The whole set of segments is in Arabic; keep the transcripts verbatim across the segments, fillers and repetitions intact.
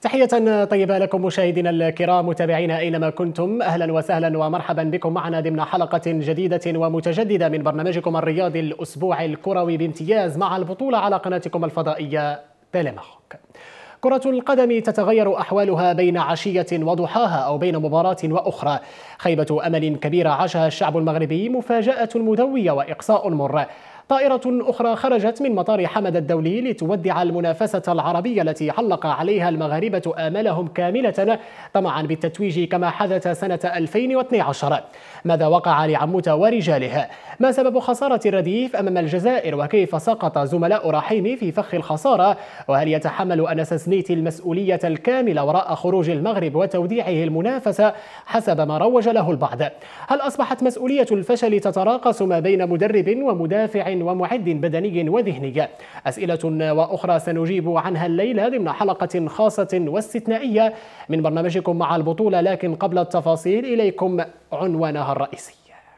تحية طيبة لكم مشاهدينا الكرام متابعينا أينما كنتم، أهلا وسهلا ومرحبا بكم معنا ضمن حلقة جديدة ومتجددة من برنامجكم الرياضي الأسبوع الكروي بامتياز مع البطولة على قناتكم الفضائية تيليماروك. كرة القدم تتغير أحوالها بين عشية وضحاها أو بين مباراة وأخرى. خيبة أمل كبيرة عاشها الشعب المغربي، مفاجأة مدوية وإقصاء مر. طائرة أخرى خرجت من مطار حمد الدولي لتودع المنافسة العربية التي علق عليها المغاربة آمالهم كاملة طمعا بالتتويج كما حدث سنة ألفين واثني عشر. ماذا وقع لعموتة ورجاله؟ ما سبب خسارة الرديف أمام الجزائر؟ وكيف سقط زملاء رحيمي في فخ الخسارة؟ وهل يتحمل أنس سنيتي المسؤولية الكاملة وراء خروج المغرب وتوديعه المنافسة حسب ما روج له البعض؟ هل أصبحت مسؤولية الفشل تتراقص ما بين مدرب ومدافع ومعد بدني وذهني؟ أسئلة وأخرى سنجيب عنها الليلة ضمن حلقة خاصة واستثنائية من برنامجكم مع البطولة، لكن قبل التفاصيل إليكم عنوانها الرئيسي.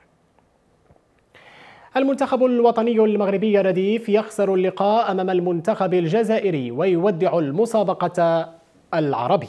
المنتخب الوطني المغربي رديف يخسر اللقاء أمام المنتخب الجزائري ويودع المسابقة العربية.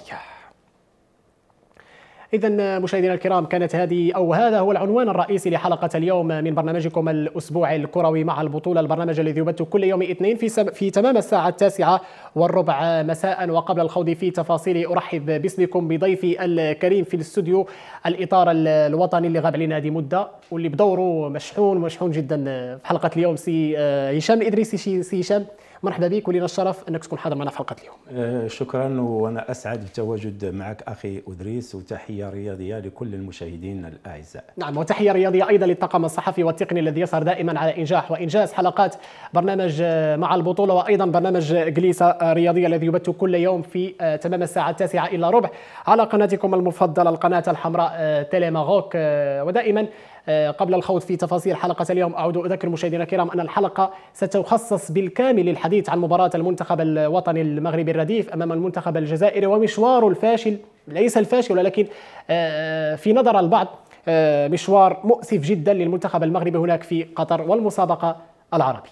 إذن مشاهدينا الكرام، كانت هذه أو هذا هو العنوان الرئيسي لحلقة اليوم من برنامجكم الأسبوع الكروي مع البطولة، البرنامج الذي يبث كل يوم اثنين في, سم... في تمام الساعة التاسعة والربع مساء. وقبل الخوض في تفاصيل أرحب باسمكم بضيفي الكريم في الاستوديو، الإطار الوطني اللي غاب علينا هذه مدة واللي بدوره مشحون مشحون جدا في حلقة اليوم، سي هشام الإدريسي. سي هشام، مرحبا بك ولنا الشرف انك تكون حاضر معنا في حلقه اليوم. شكرا، وانا اسعد بالتواجد معك اخي ادريس، وتحيه رياضيه لكل المشاهدين الاعزاء. نعم، وتحيه رياضيه ايضا للطاقم الصحفي والتقني الذي يسهر دائما على انجاح وانجاز حلقات برنامج مع البطوله، وايضا برنامج جليسه رياضيه الذي يبث كل يوم في تمام الساعه التاسعه الا ربع على قناتكم المفضله القناه الحمراء تيليماروك. ودائما قبل الخوض في تفاصيل حلقة اليوم أعود أذكر مشاهدينا الكرام أن الحلقة ستخصص بالكامل للحديث عن مباراة المنتخب الوطني المغربي الرديف أمام المنتخب الجزائري ومشواره الفاشل، ليس الفاشل ولكن في نظر البعض مشوار مؤسف جدا للمنتخب المغربي هناك في قطر والمسابقة العربية.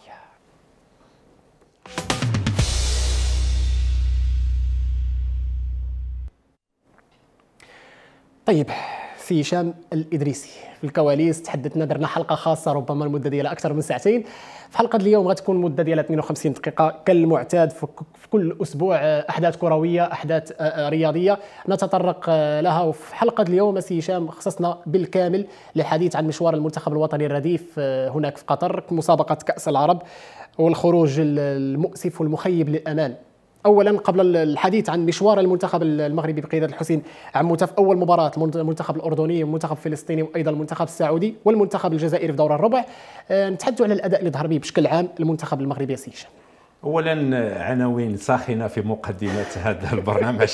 طيب سي هشام الإدريسي، في الكواليس تحدثنا، درنا حلقه خاصه ربما المده ديالها اكثر من ساعتين. في حلقه اليوم غتكون مده ديالها اثنين وخمسين دقيقه كالمعتاد في كل اسبوع، احداث كرويه، احداث رياضيه نتطرق لها. وفي حلقه اليوم سي هشام خصصنا بالكامل للحديث عن مشوار المنتخب الوطني الرديف هناك في قطر، مسابقه كاس العرب والخروج المؤسف والمخيب للامال. اولا قبل الحديث عن مشوار المنتخب المغربي بقياده الحسين عموته في اول مباراه، المنتخب الاردني والمنتخب الفلسطيني وايضا المنتخب السعودي والمنتخب الجزائري في دور الربع، نتحدثوا على الاداء اللي ظهر به بشكل عام المنتخب المغربي. سي هشام، اولا عناوين ساخنه في مقدمه هذا البرنامج.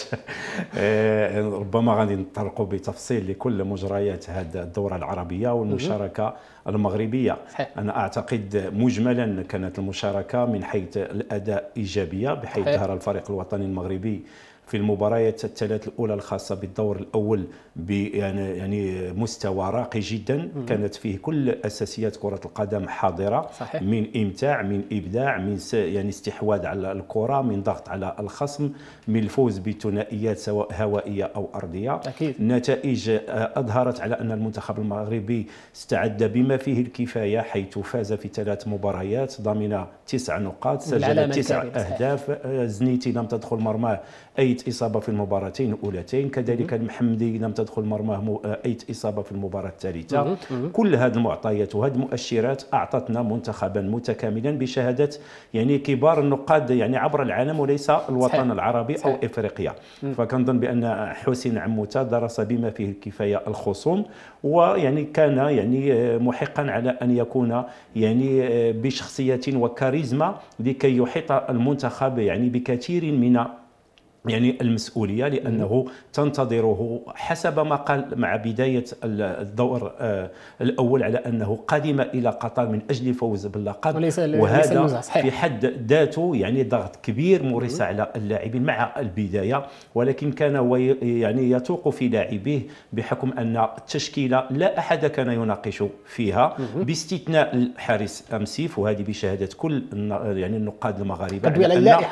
ربما غادي نطرقوا بتفصيل لكل مجريات هذه الدوره العربيه والمشاركه المغربيه. انا اعتقد مجملا كانت المشاركه من حيث الاداء ايجابيه، بحيث ظهر الفريق الوطني المغربي في المباريات الثلاث الاولى الخاصه بالدور الاول ب يعني يعني مستوى راقي جدا. مم. كانت فيه كل اساسيات كره القدم حاضره. صحيح. من امتاع، من ابداع، من يعني استحواذ على الكره، من ضغط على الخصم، من الفوز بثنائيات سواء هوائيه او ارضيه. أكيد. النتائج اظهرت على ان المنتخب المغربي استعد بما فيه الكفايه، حيث فاز في ثلاث مباريات ضمن تسع نقاط، سجل تسع اهداف. زنيتي لم تدخل مرماه اي إصابة في المباراتين الأولتين، كذلك المحمدي لم تدخل مرماه أي إصابة في المباراة الثالثة. كل هذه المعطيات وهذه المؤشرات أعطتنا منتخبا متكاملا بشهادة يعني كبار النقاد يعني عبر العالم وليس الوطن صحيح. العربي صحيح. أو إفريقيا. فكنظن بأن حسين عموته درس بما فيه الكفاية الخصوم، ويعني كان يعني محقا على أن يكون يعني بشخصية وكاريزما لكي يحيط المنتخب يعني بكثير من يعني المسؤولية، لأنه تنتظره حسب ما قال مع بداية الدور الأول على أنه قدم إلى قطر من أجل الفوز باللقب، وهذا في حد ذاته يعني ضغط كبير مورس على اللاعبين مع البداية. ولكن كان هو يعني يتوق في لاعبيه بحكم أن التشكيلة لا أحد كان يناقش فيها باستثناء الحارس أمسيف، وهذه بشهادة كل يعني النقاد المغاربة على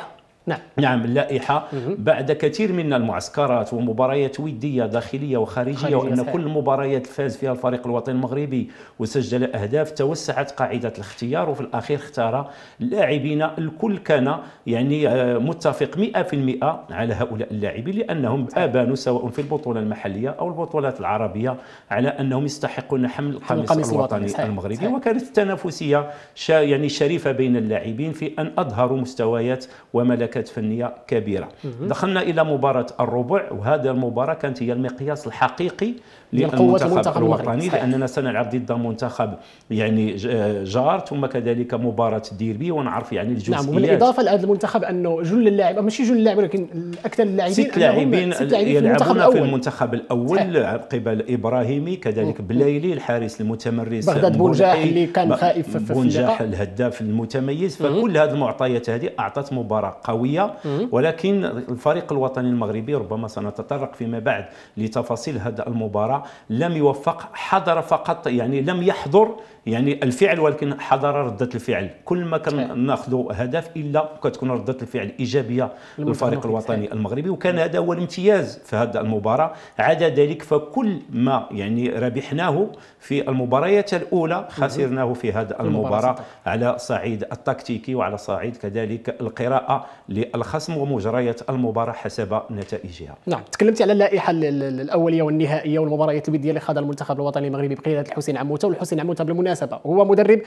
نعم نعم اللائحة بعد كثير من المعسكرات ومباريات ودية داخلية وخارجية، وأن صحيح. كل مباريات فاز فيها الفريق الوطني المغربي وسجل أهداف، توسعت قاعدة الاختيار، وفي الأخير اختار اللاعبين. الكل كان يعني متفق مئة بالمئة على هؤلاء اللاعبين، لأنهم أبانوا سواء في البطولة المحلية أو البطولات العربية على أنهم يستحقون حمل القميص الوطني صحيح. المغربي صحيح. وكانت التنافسية يعني شريفة بين اللاعبين في أن أظهروا مستويات وملكات فنية كبيرة. دخلنا إلى مباراة الربع، وهذه المباراة كانت هي المقياس الحقيقي للمنتخب الوطني، لأننا سنلعب ضد منتخب يعني جار، ثم كذلك مباراة ديربي، ونعرف يعني الجزئيات. نعم، وبالإضافة لهذا المنتخب أنه جل اللاعبين، ماشي جل اللاعبين ولكن أكثر اللاعبين ست لاعبين يلعبون في المنتخب الأول قبل إبراهيمي، كذلك بلايلي الحارس المتمرس، بغداد بونجاح اللي كان خائف في بونجاح الهداف المتميز. فكل هذه المعطيات هذه أعطت مباراة قوية، ولكن الفريق الوطني المغربي ربما سنتطرق فيما بعد لتفاصيل هذه المباراة لم يوفق. حضر فقط يعني لم يحضر يعني الفعل، ولكن حضر ردة الفعل. كل ما كان ناخذ هدف الا كتكون ردة الفعل ايجابيه للفريق الوطني المغربي، وكان هذا هو الامتياز في هذه المباراه. عدا ذلك فكل ما يعني ربحناه في المباريات الاولى خسرناه في هذه المباراه على صعيد التكتيكي وعلى صعيد كذلك القراءه للخصم ومجريات المباراه حسب نتائجها. نعم، تكلمتي على اللائحه الاوليه والنهائيه والمباريات الوديه اللي خاضها المنتخب الوطني المغربي بقياده الحسين عموته. والحسين عموته بالمناسبه هو مدرب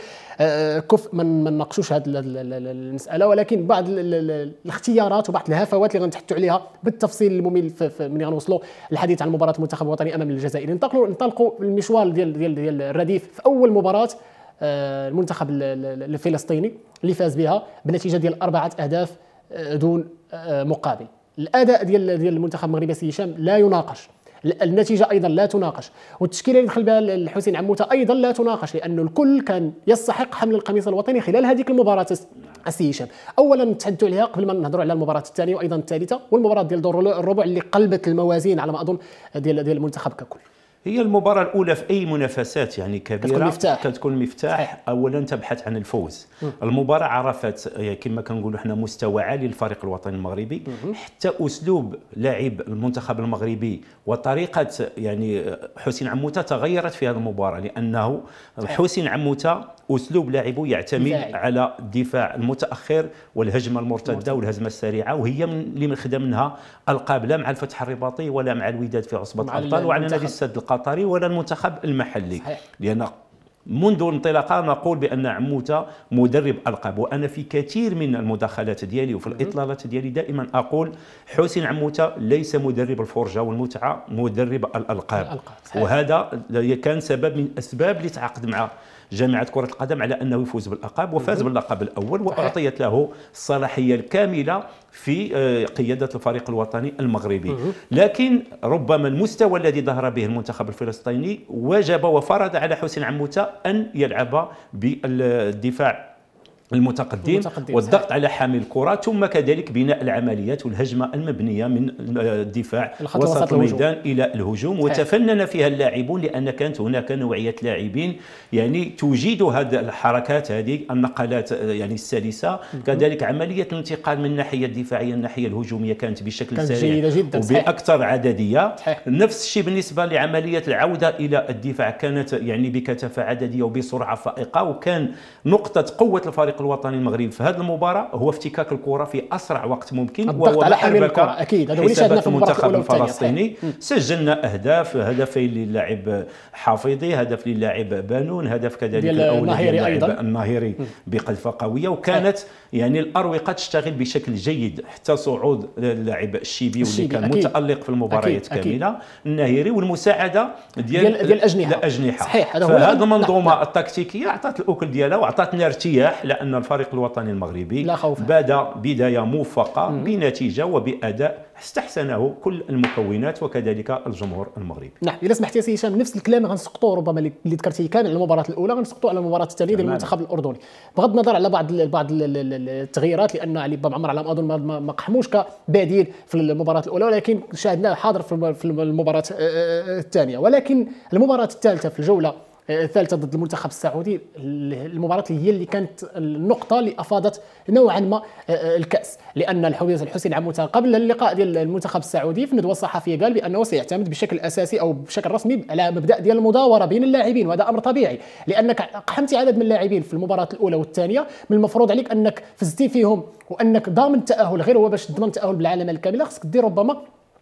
كف، من ما نناقشوش هذه المساله، ولكن بعض الاختيارات وبعض الهفوات اللي غنتحدثوا عليها بالتفصيل الممل ملي غنوصلوا الحديث عن مباراه المنتخب الوطني امام الجزائر. ننتقلوا ننطلقوا المشوار ديال ديال ديال الرديف في اول مباراه المنتخب الفلسطيني اللي فاز بها بنتيجه ديال اربعه اهداف دون مقابل. الاداء ديال ديال المنتخب المغربي سي هشام لا يناقش، النتيجه ايضا لا تناقش، والتشكيله اللي دخل بها الحسين عموته ايضا لا تناقش، لانه الكل كان يستحق حمل القميص الوطني خلال هذيك المباراه. السي هشام، اولا نتحدثوا عليها قبل ما نهضروا على المباراه الثانيه وايضا الثالثه والمباراه ديال دور الربع اللي قلبت الموازين على ما اظن ديال ديال المنتخب ككل. هي المباراة الأولى في أي منافسات يعني كبيرة كتكون مفتاح, كتكون مفتاح. أولا تبحث عن الفوز. م. المباراة عرفت كما كنقولوا احنا مستوى عالي للفريق الوطني المغربي. م. حتى أسلوب لاعب المنتخب المغربي وطريقة يعني حسين عموته تغيرت في هذه المباراة، لأنه حسين عموته أسلوب لاعبه يعتمد دفاعي. على الدفاع المتأخر والهجمة المرتدة والهجمة السريعة، وهي من اللي من خدم منها ألقاب لا مع الفتح الرباطي ولا مع الوداد في عصبة الأبطال وعلى نادي السد القطري ولا المنتخب المحلي. صحيح. لأن منذ انطلاقه نقول بأن عموته مدرب ألقاب، وأنا في كثير من المداخلات ديالي وفي الإطلالات ديالي دائما أقول حسين عموته ليس مدرب الفرجة والمتعة، مدرب الألقاب. وهذا كان سبب من أسباب اللي تعاقد مع جامعة كرة القدم على أنه يفوز باللقب، وفاز باللقب الأول وأعطيت له الصلاحية الكاملة في قيادة الفريق الوطني المغربي. لكن ربما المستوى الذي ظهر به المنتخب الفلسطيني وجب وفرض على حسين عموته أن يلعب بالدفاع المتقدم, المتقدم والضغط صحيح. على حامل الكرة، ثم كذلك بناء العمليات والهجمة المبنية من الدفاع وسط الميدان إلى الهجوم. وتفنن فيها اللاعبون لأن كانت هناك نوعية لاعبين يعني تجيد هذه الحركات، هذه النقلات يعني السلسة. كذلك عملية الانتقال من الناحية الدفاعية الناحية الهجومية كانت بشكل كانت سريع وبأكثر عددية. صحيح. نفس الشيء بالنسبة لعملية العودة إلى الدفاع، كانت يعني بكثافة عددية وبسرعة فائقة. وكان نقطة قوة الفريق الوطني المغربي في هذه المباراة هو افتكاك الكرة في أسرع وقت ممكن، الضغط على حامل الكرة. أكيد هذا اللي شاهدنا في المنتخب الفلسطيني. سجلنا أهداف، هدفين للاعب حافظي، هدف للاعب بانون، هدف كذلك الناهيري أيضا الناهيري بقذفة قوية. وكانت يعني الأروقة تشتغل بشكل جيد حتى صعود اللاعب الشيبي واللي كان أكيد. متألق في المباريات كاملة، الناهيري، والمساعدة ديال ديال, ديال الأجنحة. الأجنحة. صحيح. فهذه المنظومة التكتيكية أعطت الأكل ديالها وأعطتنا ارتياح، لأن الفريق الوطني المغربي بدا بداية موفقة بنتيجة وبأداء استحسنه كل المكونات وكذلك الجمهور المغربي. نعم، إلا سمحتي يا سي هشام نفس الكلام غنسقطوا ربما اللي ذكرتيه كامل على المباراة الأولى غنسقطوا على المباراة الثانية ديال المنتخب الأردني، بغض النظر على بعض بعض التغييرات، لأن علي بن عمر على ما أظن ما قحموش كبديل في المباراة الأولى، ولكن شاهدناه حاضر في المباراة الثانية. ولكن المباراة الثالثة في الجولة الثالثه ضد المنتخب السعودي، المباراه اللي هي اللي كانت النقطه اللي افاضت نوعا ما الكاس، لان الحسين عموته قبل اللقاء ديال المنتخب السعودي في الندوه الصحفيه قال بانه سيعتمد بشكل اساسي او بشكل رسمي على مبدا ديال المداوره بين اللاعبين، وهذا امر طبيعي لانك قحمتي عدد من اللاعبين في المباراه الاولى والثانيه، من المفروض عليك انك فزتي فيهم وانك ضامن التاهل، غير هو باش تضمن التاهل بالعالميه الكامله خصك دير ربما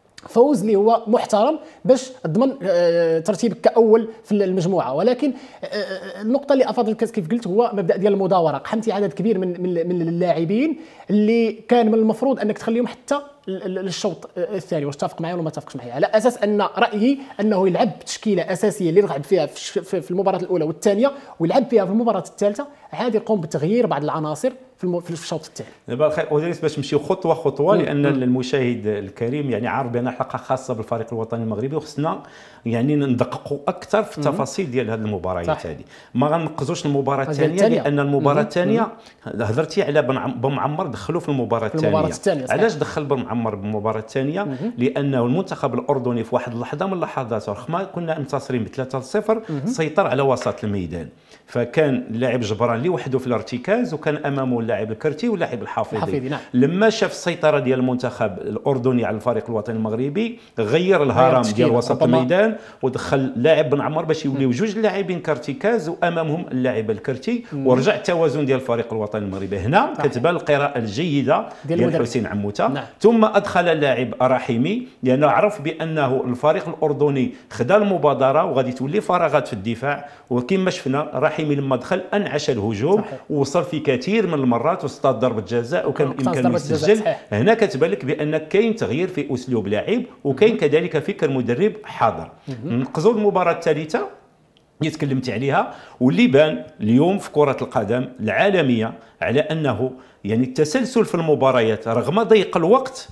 فوز اللي هو محترم باش تضمن ترتيبك كاول في المجموعه. ولكن النقطه اللي افاض الكاس كيف قلت هو مبدا ديال المداوره، قحمتي عدد كبير من من اللاعبين اللي كان من المفروض انك تخليهم حتى للشوط الثاني. واش تتفق معي ولا ما تتفقش معي؟ على اساس ان رايي انه يلعب بتشكيله اساسيه اللي لعب فيها في المباراه الاولى والثانيه ويلعب فيها في المباراه الثالثه، عاد يقوم بتغيير بعض العناصر في في الشوط الثاني. دابا الخير ودريس باش نمشيو خطوه خطوه، لان المشاهد الكريم يعني عارف بان حلقه خاصه بالفريق الوطني المغربي وخصنا يعني ندققوا اكثر في التفاصيل ديال هذه المباريات هذه. ما غنقزوش المباراه الثانيه لان المباراه الثانيه هضرتي على بن معمر دخلوا في المباراه الثانيه. علاش دخل بن معمر بالمباراه الثانيه؟ لانه المنتخب الاردني في واحد اللحظه من اللحظات رغم كنا منتصرين بثلاثة صفر سيطر على وسط الميدان، فكان اللاعب جبران لوحده في الارتكاز وكان امامه اللاعب الكرتي واللاعب الحافظي. نعم. لما شاف السيطره ديال المنتخب الاردني على الفريق الوطني المغربي غير الهرم ديال وسط الميدان ودخل لاعب بن عمر باش يوليو جوج لاعبين كارتيكاز وامامهم اللاعب الكرتي، ورجع التوازن ديال الفريق الوطني المغربي. هنا كتبان القراءه الجيده ديال الحسين عموته. نعم. ثم ادخل اللاعب رحيمي لانه عرف بانه الفريق الاردني خدا المبادره وغادي تولي فراغات في الدفاع، وكما شفنا رحيمي لما دخل انعش الهجوم ووصل في كثير من المرات واصطاد ضربه جزاء وكان بامكانه يسجل. هنا كتبان لك بان كاين تغيير في اسلوب لاعب وكاين كذلك فكر مدرب حاضر. نقزوا المباراه الثالثه اللي تكلمت عليها واللي بان اليوم في كره القدم العالميه على انه يعني التسلسل في المباريات رغم ضيق الوقت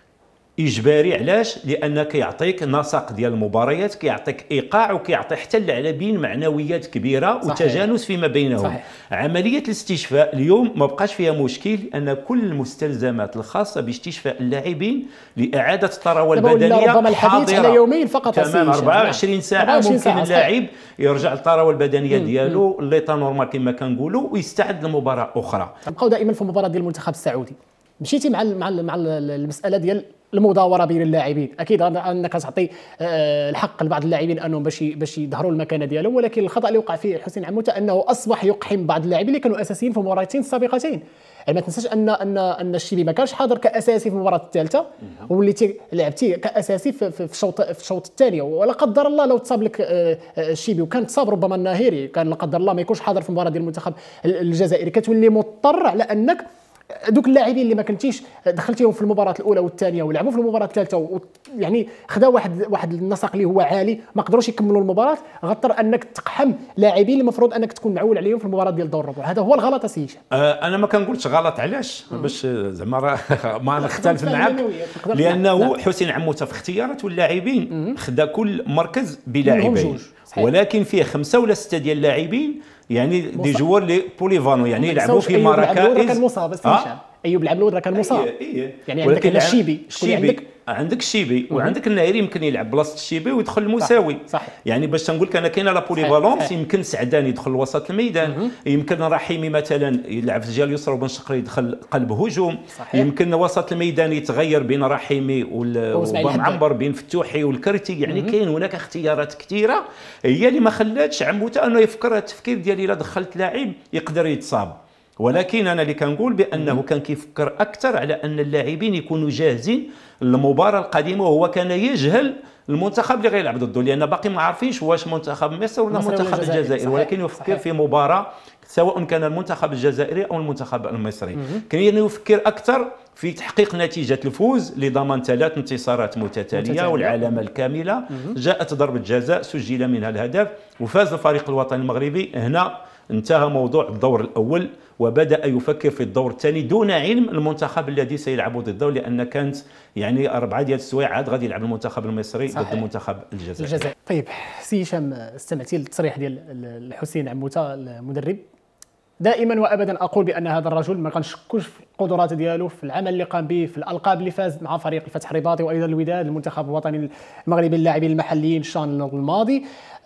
اجباري. علاش؟ لان كيعطيك نسق ديال المباريات، كيعطيك ايقاع وكيعطي حتى اللاعبين معنويات كبيره وتجانس فيما بينهم. صحيح. عمليه الاستشفاء اليوم ما بقاش فيها مشكل لان كل المستلزمات الخاصه باستشفاء اللاعبين لاعاده الثروه البدنيه ربما الحديث على يومين فقط، تمام أربعة وعشرين ساعه ممكن اللاعب يرجع للثروه البدنيه ديالو ليطا نورمال كما كنقولوا ويستعد لمباراه اخرى. نبقاو دائما في المباراه ديال المنتخب السعودي، مشيتي مع مع مع المساله ديال المداوره بين اللاعبين. اكيد انك تعطي الحق لبعض اللاعبين انهم باش باش يظهروا المكانه ديالهم، ولكن الخطا اللي وقع فيه الحسين عموته انه اصبح يقحم بعض اللاعبين اللي كانوا اساسيين في المباراتين السابقتين. يعني ما تنساش ان ان ان الشيبي ما كانش حاضر كاساسي في المباراه الثالثه وليتي لعبتي كاساسي في في الشوط في الشوط الثاني، ولا قدر الله لو تصاب لك الشيبي وكان تصاب ربما الناهيري كان لا قدر الله ما يكونش حاضر في المباراه ديال المنتخب الجزائري، كتولي مضطر على انك دوك اللاعبين اللي ما كنتيش دخلتيهم في المباراه الاولى والثانيه ولعبوا في المباراه الثالثه يعني خداو واحد واحد النسق اللي هو عالي ما قدروش يكملوا المباراه، غضطر انك تقحم لاعبين اللي المفروض انك تكون معول عليهم في المباراه ديال دور الربع. هذا هو الغلط اسي هشام. أه انا ما كنقولش غلط. علاش؟ باش زعما ما نختلف معك، لانه حسين عموته في اختياراته اللاعبين خدا كل مركز بلاعبين، ولكن فيه خمسه ولا سته ديال اللاعبين يعني دي جوار لي بوليفانو يعني يلعبوا في مراكز. كان مصاب بس آه؟ ايوب العبلود راه كان مصاب. إيه إيه. يعني عندك الشيبي شكون عندك؟ عندك الشيبي وعندك النايري يمكن يلعب بلاصه الشيبي ويدخل المساوي. صحيح. صحيح. يعني باش تنقول لك انا كاينه لا بوليفالونس، يمكن سعدان يدخل وسط الميدان، يمكن رحيمي مثلا يلعب في الجهه اليسرى وبن شقري يدخل قلب هجوم. صحيح. يمكن وسط الميدان يتغير بين رحيمي وبن عنبر بين فتوحي والكرتي. يعني كاين هناك اختيارات كثيره هي اللي ما خلاتش عموته انه يفكر التفكير ديالي الا دخلت لاعب يقدر يتصاب. ولكن انا اللي كنقول بانه كان كيفكر اكثر على ان اللاعبين يكونوا جاهزين للمباراه القادمه، وهو كان يجهل المنتخب اللي غيلعب ضده لان باقي ما عارفينش واش منتخب مصر ولا منتخب الجزائر. ولكن يفكر صحيح. في مباراه سواء كان المنتخب الجزائري او المنتخب المصري، كان يفكر اكثر في تحقيق نتيجه الفوز لضمان ثلاث انتصارات متتاليه, متتالية. والعلامه الكامله. جاءت ضربه جزاء سجل منها الهدف وفاز الفريق الوطني المغربي. هنا انتهى موضوع الدور الاول وبدأ يفكر في الدور الثاني دون علم المنتخب الذي سيلعب ضده، لأن كانت يعني أربعة ديال السوايع عاد غادي يلعب المنتخب المصري ضد المنتخب الجزائري. الجزائر. طيب سي هشام، استمعتي للتصريح ديال الحسين عموته المدرب دائما وابدا اقول بان هذا الرجل ما كنشكوش في القدرات ديالو، في العمل اللي قام به، في الالقاب اللي فاز مع فريق الفتح الرباطي وايضا الوداد، المنتخب الوطني المغربي، اللاعبين المحليين الشان الماضي.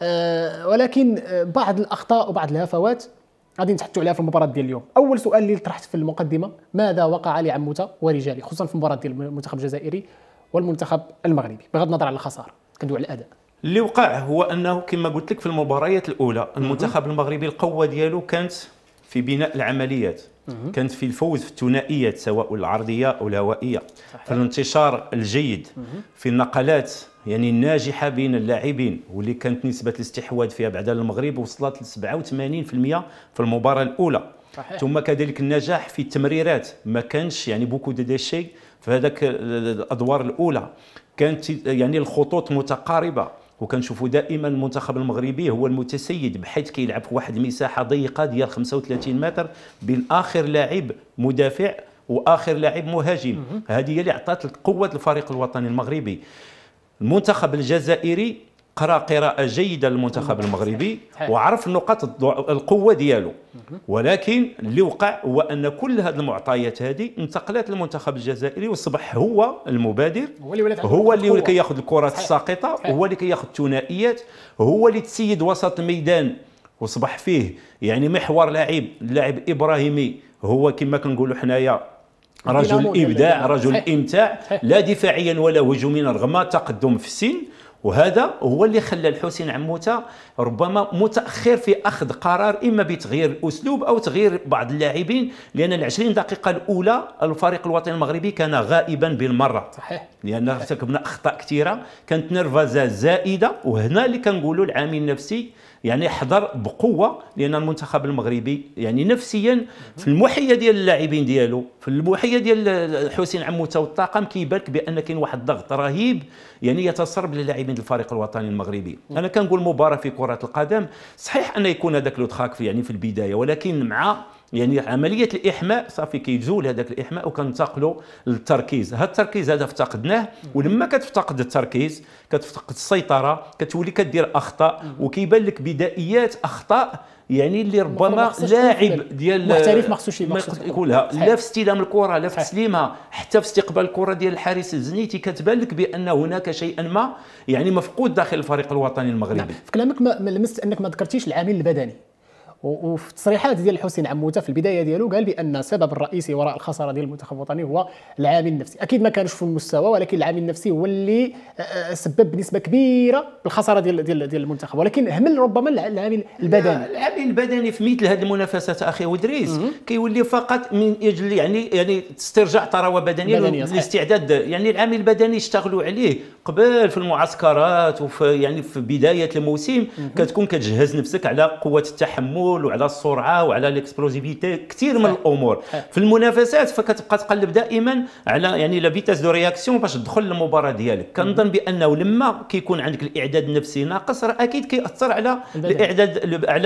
أه ولكن بعض الاخطاء وبعض الهفوات غادي نتحدثوا عليها في المباراه ديال اليوم. اول سؤال اللي طرحت في المقدمه، ماذا وقع لعموته ورجاله خصوصا في المباراه ديال المنتخب الجزائري والمنتخب المغربي بغض النظر على الخساره؟ كندوي على الاداء. اللي وقع هو انه كما قلت لك في المباريات الاولى المنتخب المغربي القوه ديالو كانت في بناء العمليات، كانت في الفوز في الثنائيات سواء العرضيه او الهوائيه، في الانتشار الجيد، في النقلات يعني الناجحه بين اللاعبين، واللي كانت نسبه الاستحواذ فيها بعد المغرب وصلت ل سبعة وثمانين بالمئة في المباراه الاولى. صحيح. ثم كذلك النجاح في التمريرات، ما كانش يعني بوكو دو ديشي في هذاك الادوار الاولى، كانت يعني الخطوط متقاربه، وكنشوفوا دائما المنتخب المغربي هو المتسيد بحيث كيلعب في واحد المساحه ضيقه ديال خمسة وثلاثين متر بين اخر لاعب مدافع واخر لاعب مهاجم. هذه هي اللي عطات قوه الفريق الوطني المغربي. المنتخب الجزائري قرا قراءه جيده للمنتخب المغربي وعرف نقاط القوه ديالو، ولكن اللي وقع هو ان كل هذه المعطيات هذه انتقلت للمنتخب الجزائري واصبح هو المبادر، هو اللي, اللي كياخذ الكرات الساقطه، هو اللي كياخذ الثنائيات، هو اللي تسيد وسط الميدان واصبح فيه يعني محور لاعب اللاعب ابراهيمي، هو كما كنقولوا حنايا رجل ابداع، رجل امتاع، لا دفاعيا ولا هجوميا رغم تقدم في السن. وهذا هو اللي خلى الحسين عموته ربما متاخر في اخذ قرار اما بتغيير الاسلوب او تغيير بعض اللاعبين، لان العشرين دقيقه الاولى الفريق الوطني المغربي كان غائبا بالمره. صحيح. لان ارتكبنا اخطاء كثيره، كانت نرفزه زائده، وهنا اللي كنقولوا العامل النفسي يعني حضر بقوه، لان المنتخب المغربي يعني نفسيا في المحيه ديال اللاعبين ديالو، في المحيه ديال الحسين عموته والطاقم كيبان لك بان كاين واحد الضغط رهيب يعني يتسرب للاعبين الفريق الوطني المغربي. انا كنقول مباراه في كره القدم صحيح ان يكون هذاك لوتخاك في يعني في البدايه، ولكن مع يعني عمليه الاحماء صافي كيزول هذاك الاحماء وكننتقلوا للتركيز. هذا التركيز هذا افتقدناه، ولما كتفتقد التركيز كتفتقد السيطره، كتولي كدير اخطاء، وكيبان لك بدائيات اخطاء يعني اللي ربما لاعب ديال محترف ما خصوش يقولها، لا في استلام الكره لا في تسليمها، حتى في استقبال الكره ديال الحارس الزنيتي كتبان لك بان هناك شيئا ما يعني مفقود داخل الفريق الوطني المغربي. نعم. في كلامك ما لمست انك ما ذكرتيش العامل البدني، وفي التصريحات ديال الحسين عموته في البدايه ديالو قال بان السبب الرئيسي وراء الخساره ديال المنتخب الوطني هو العامل النفسي. اكيد ما كانش في المستوى، ولكن العامل النفسي هو اللي سبب بنسبه كبيره الخساره ديال ديال ديال المنتخب، ولكن اهمل ربما العامل البدني. العامل البدني في مثل هذه المنافسات اخي ودريس كيولي فقط من اجل يعني يعني استرجاع ثروه بدنيه والاستعداد، يعني العامل البدني يشتغلوا عليه قبل في المعسكرات وفي يعني في بدايه الموسم، كتكون كتجهز نفسك على قوه التحمل وعلى السرعه وعلى الاكسبلوزيفيتي، كثير من الامور. في المنافسات فكتبقى تقلب دائما على يعني لا فيتاس دو رياكسيون باش تدخل للمباراه ديالك. كنظن بانه لما كيكون عندك الاعداد النفسي ناقص راه اكيد كيأثر على الاعداد على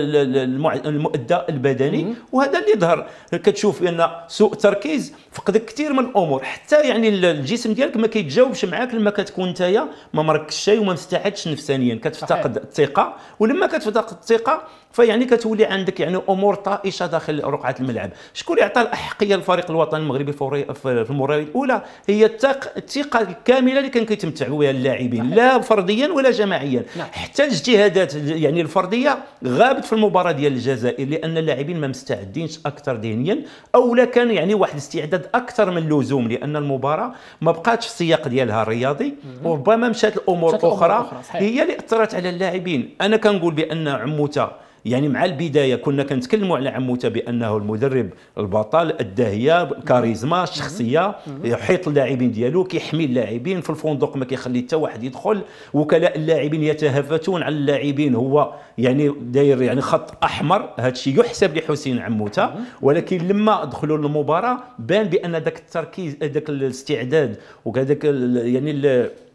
المؤدى البدني، وهذا اللي ظهر. كتشوف ان سوء تركيز، فقدك كثير من الامور، حتى يعني الجسم ديالك ما كيتجاوبش معاك لما كتكون نتايا ما مركزش شيء وما مستعدش نفسانيا، كتفتقد الثقه، ولما كتفتقد الثقه فيعني كتولي عندك يعني امور طائشه داخل رقعه الملعب. شكون يعطى الاحقيه للفريق الوطني المغربي في المباراه الاولى؟ هي الثقه الكامله اللي كان كيتمتع بها اللاعبين، لا فرديا ولا جماعيا. نعم. حتى الاجتهادات يعني الفرديه غابت في المباراه ديال الجزائر، لان اللاعبين ما مستعدينش اكثر ذهنيا، او لا كان يعني واحد استعداد اكثر من اللزوم، لان المباراه ما بقاتش في السياق ديالها الرياضي، وربما مشات الامور مشات اخرى أخرى هي اللي اثرت على اللاعبين. انا كنقول بان عموته يعني مع البدايه كنا كنتكلموا على عموته بانه المدرب البطل، الداهيه، الكاريزما، الشخصيه، يحيط اللاعبين ديالو، كيحمي اللاعبين في الفندق، ما كيخلي حتى واحد يدخل، وكلاء اللاعبين يتهافتون على اللاعبين، هو يعني داير يعني خط احمر. هذا الشيء يحسب لحسين عموته، ولكن لما دخلوا للمباراه بان بان ذاك التركيز، ذاك الاستعداد وكذاك يعني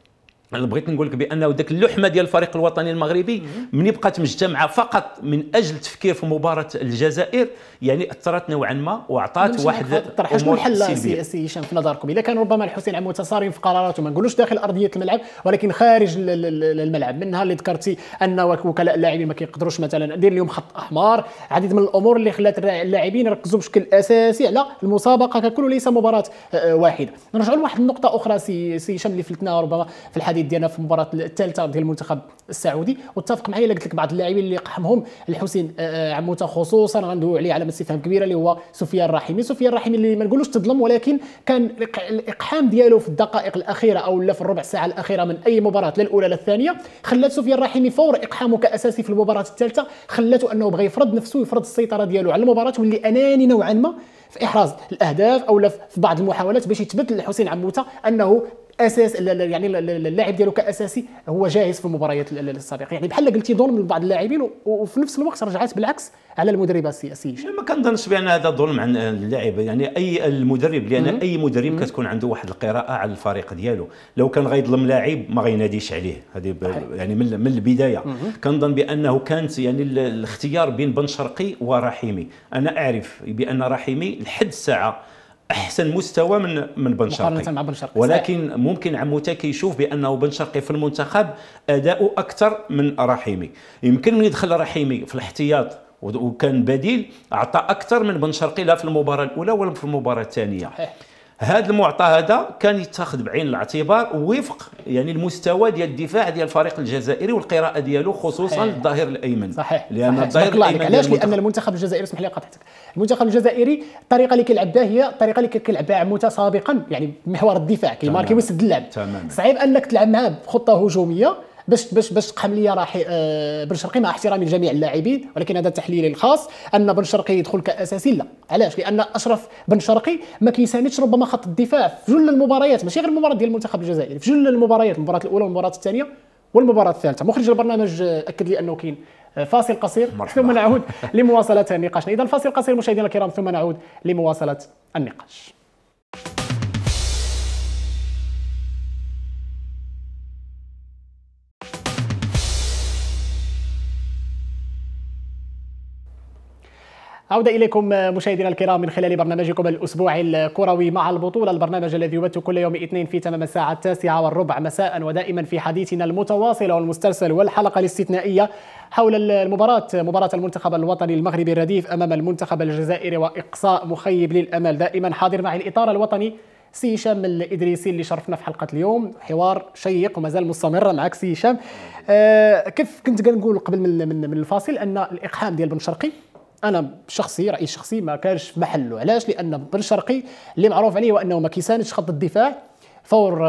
انا بغيت نقول لك بانه ذاك اللحمه ديال الفريق الوطني المغربي ملي بقات مجتمعه فقط من اجل التفكير في مباراه الجزائر يعني اثرت نوعا ما وعطات واحد طرح شنو الحل سي هشام في نظركم؟ اذا كان ربما الحسين عموته صارم في قراراته، ما نقولوش داخل ارضيه الملعب ولكن خارج الملعب، من نهار اللي ذكرتي ان وكلاء اللاعبين ما كيقدروش مثلا دير لهم خط احمر، عديد من الامور اللي خلات اللاعبين يركزوا بشكل اساسي على المسابقه ككل وليس مباراه واحده. نرجعوا لواحد النقطه اخرى سي سي هشام اللي فلتناها ربما في الحديث ديالنا في المباراه الثالثه ديال المنتخب السعودي، واتفق معايا الا قلت لك بعض اللاعبين اللي قحمهم الحسين عموته خصوصا غندوي عليه علامه استفهام كبيره اللي هو سفيان الرحيمي. سفيان الرحيمي اللي ما نقولوش تظلم، ولكن كان الاقحام ديالو في الدقائق الاخيره او لا في الربع ساعه الاخيره من اي مباراه لا الاولى لا الثانيه خلات سفيان الرحيمي فور اقحامه كاساسي في المباراه الثالثه خلاته انه بغى يفرض نفسه يفرض السيطره ديالو على المباراه، واللي اناني نوعا ما في احراز الاهداف او في بعض المحاولات باش يثبت للحسين عموته انه اساس يعني اللاعب ديالو كاساسي هو جاهز في المباريات السابقه. يعني بحال قلتي ظلم من بعض اللاعبين وفي نفس الوقت رجعت بالعكس على المدرب السياسي. ما كنظنش بان هذا ظلم عن اللاعب، يعني اي المدرب، لان مم. اي مدرب مم. كتكون عنده واحد القراءه على الفريق ديالو. لو كان غيظلم لاعب ما غيناديش عليه، هذه يعني من من البدايه. كنظن بانه كانت يعني الاختيار بين بن شرقي ورحيمي. انا اعرف بان رحيمي لحد الساعه احسن مستوى من من بن شرقي، مع بن شرقي ولكن صحيح. ممكن عموته كيشوف بانه بن شرقي في المنتخب اداؤه اكثر من رحيمي. يمكن من يدخل رحيمي في الاحتياط وكان بديل اعطى اكثر من بن شرقي لا في المباراه الاولى ولا في المباراه الثانيه. صحيح. هذا المعطى هذا كان يتخذ بعين الاعتبار وفق يعني المستوى ديال الدفاع ديال الفريق الجزائري والقراءه ديالو خصوصا الظهير الايمن. صحيح. لان الظهير الايمن علاش؟ لان المنتخب الجزائري، اسمح لي قطعتك، المنتخب الجزائري الطريقه اللي كيلعب بها هي الطريقه اللي كيلعب بها عموته سابقا، يعني محور الدفاع كيماركي ويسد اللعب. صعيب انك تلعب معاه بخطه هجوميه باش باش باش تقحم لي راح آه بن شرقي، مع احترامي لجميع اللاعبين، ولكن هذا تحليلي الخاص ان بن شرقي يدخل كاساسي. لا، علاش؟ لان اشرف بن شرقي ما كيساندش ربما خط الدفاع في جل المباريات، ماشي غير المباراه ديال المنتخب الجزائري، في جل المباريات، المباراه الاولى والمباراه الثانيه والمباراه الثالثه. مخرج البرنامج اكد لي انه كاين فاصل قصير مرحبا. ثم نعود لمواصله نقاشنا. اذا فاصل قصير مشاهدينا الكرام ثم نعود لمواصله النقاش. عودة إليكم مشاهدينا الكرام من خلال برنامجكم الأسبوعي الكروي مع البطولة، البرنامج الذي يبث كل يوم اثنين في تمام الساعة التاسعة والربع مساء، ودائما في حديثنا المتواصل والمسترسل والحلقة الاستثنائية حول المباراة، مباراة المنتخب الوطني المغربي الرديف أمام المنتخب الجزائري وإقصاء مخيب للأمل. دائما حاضر معي الإطار الوطني سي هشام الإدريسي اللي شرفنا في حلقة اليوم، حوار شيق ومازال مستمر معك سي هشام. آه كيف كنت كنقول قبل من, من, من الفاصل أن الإقحام ديال بن شرقي انا شخصي رايي الشخصي ما كانش في محله. علاش؟ لان بن شرقي اللي معروف عليه هو انه ما كيساندش خط الدفاع فور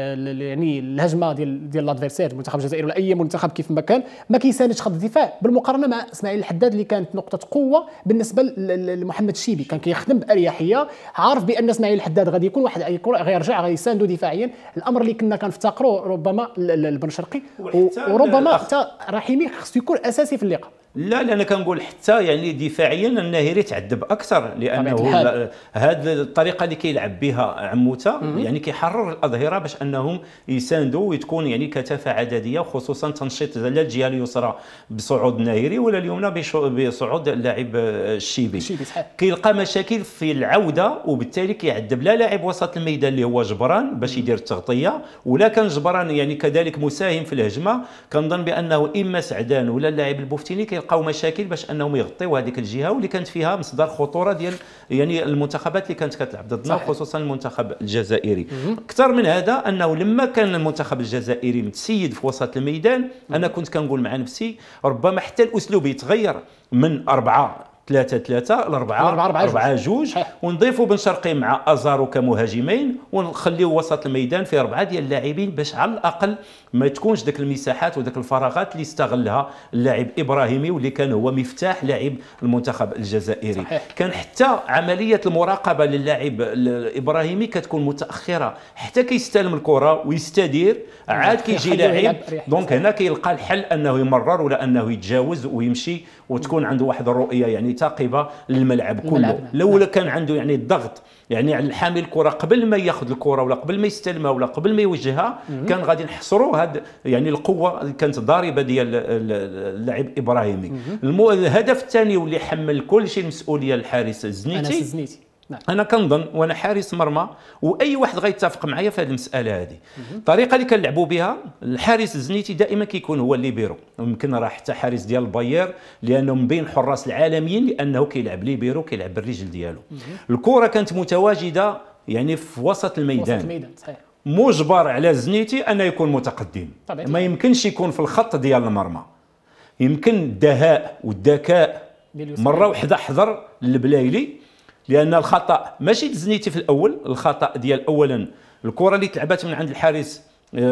يعني الهجمه ديال ديال لادفيرسير المنتخب الجزائري ولا اي منتخب كيف ما كان، ما كيساندش خط الدفاع بالمقارنه مع اسماعيل الحداد اللي كانت نقطه قوه بالنسبه لمحمد الشيبي، كان كيخدم باريحيه، عارف بان اسماعيل الحداد غادي يكون واحد غيرجع غيساندو دفاعيا، الامر اللي كنا كنفتقروا ربما لبن شرقي وربما حتى رحيمي خصو يكون اساسي في اللقاء. لا لا انا كنقول حتى يعني دفاعيا النهيري تعذب اكثر، لانه هذه الطريقه اللي كيلعب بها عموته يعني كيحرر الاظهره باش انهم يساندوا وتكون يعني كثافه عدديه، وخصوصا تنشيط لا الجهه اليسرى بصعود النهيري ولا اليمنى بصعود اللاعب الشيبي. كيلقى مشاكل في العوده، وبالتالي كيعذب لا لاعب وسط الميدان اللي هو جبران باش يدير التغطيه، ولا كان جبران يعني كذلك مساهم في الهجمه. كنظن بانه اما سعدان ولا اللاعب البوفتيني كيلقاو مشاكل باش انهم يغطيو هذيك الجهه، واللي كانت فيها مصدر خطوره ديال يعني المنتخبات اللي كانت كتلعب ضدنا، خصوصا المنتخب الجزائري. اكثر من هذا انه لما كان المنتخب الجزائري متسيد في وسط الميدان، انا كنت كنقول مع نفسي ربما حتى الاسلوب يتغير من أربعة ثلاثة ثلاثة لأربعة أربعة جوج، ونضيفوا بن شرقي مع أزارو كمهاجمين، ونخليو وسط الميدان في أربعة ديال اللاعبين باش على الأقل ما تكونش ذاك المساحات وذاك الفراغات اللي استغلها اللاعب إبراهيمي واللي كان هو مفتاح لاعب المنتخب الجزائري. صحيح. كان حتى عملية المراقبة للاعب الإبراهيمي كتكون متأخرة حتى كيستلم الكرة ويستدير عاد كيجي لاعب، دونك هنا كيلقى الحل أنه يمرر ولا أنه يتجاوز ويمشي، وتكون عنده واحد الرؤية يعني منتقبه للملعب كله. لولا كان عنده يعني الضغط يعني على الحامل الكره قبل ما ياخذ الكره ولا قبل ما يستلمها ولا قبل ما يوجهها، كان غادي نحصروا هاد يعني القوه اللي كانت ضاربه ديال اللاعب ابراهيمي. الهدف الثاني واللي حمل كل شيء المسؤوليه الحارس الزنيتي، انس الزنيتي. نعم. انا كنظن وانا حارس مرمى واي واحد غيتفق معايا في هذه المساله هذه، الطريقه اللي كنلعبوا بها الحارس الزنيتي دائما كيكون هو الليبيرو. يمكن راه حتى حارس ديال الباير لانه من بين الحراس العالميين لانه كيلعب ليبيرو، كيلعب بالرجل ديالو. الكره كانت متواجده يعني في وسط الميدان، وسط الميدان صحيح. مجبر على الزنيتي انه يكون متقدم، طبعا. ما يمكنش يكون في الخط ديال المرمى. يمكن الدهاء والذكاء مره واحده حضر للبلايلي، لان الخطا ماشي الزنيتي في الاول، الخطا ديال اولا الكره اللي تلعبات من عند الحارس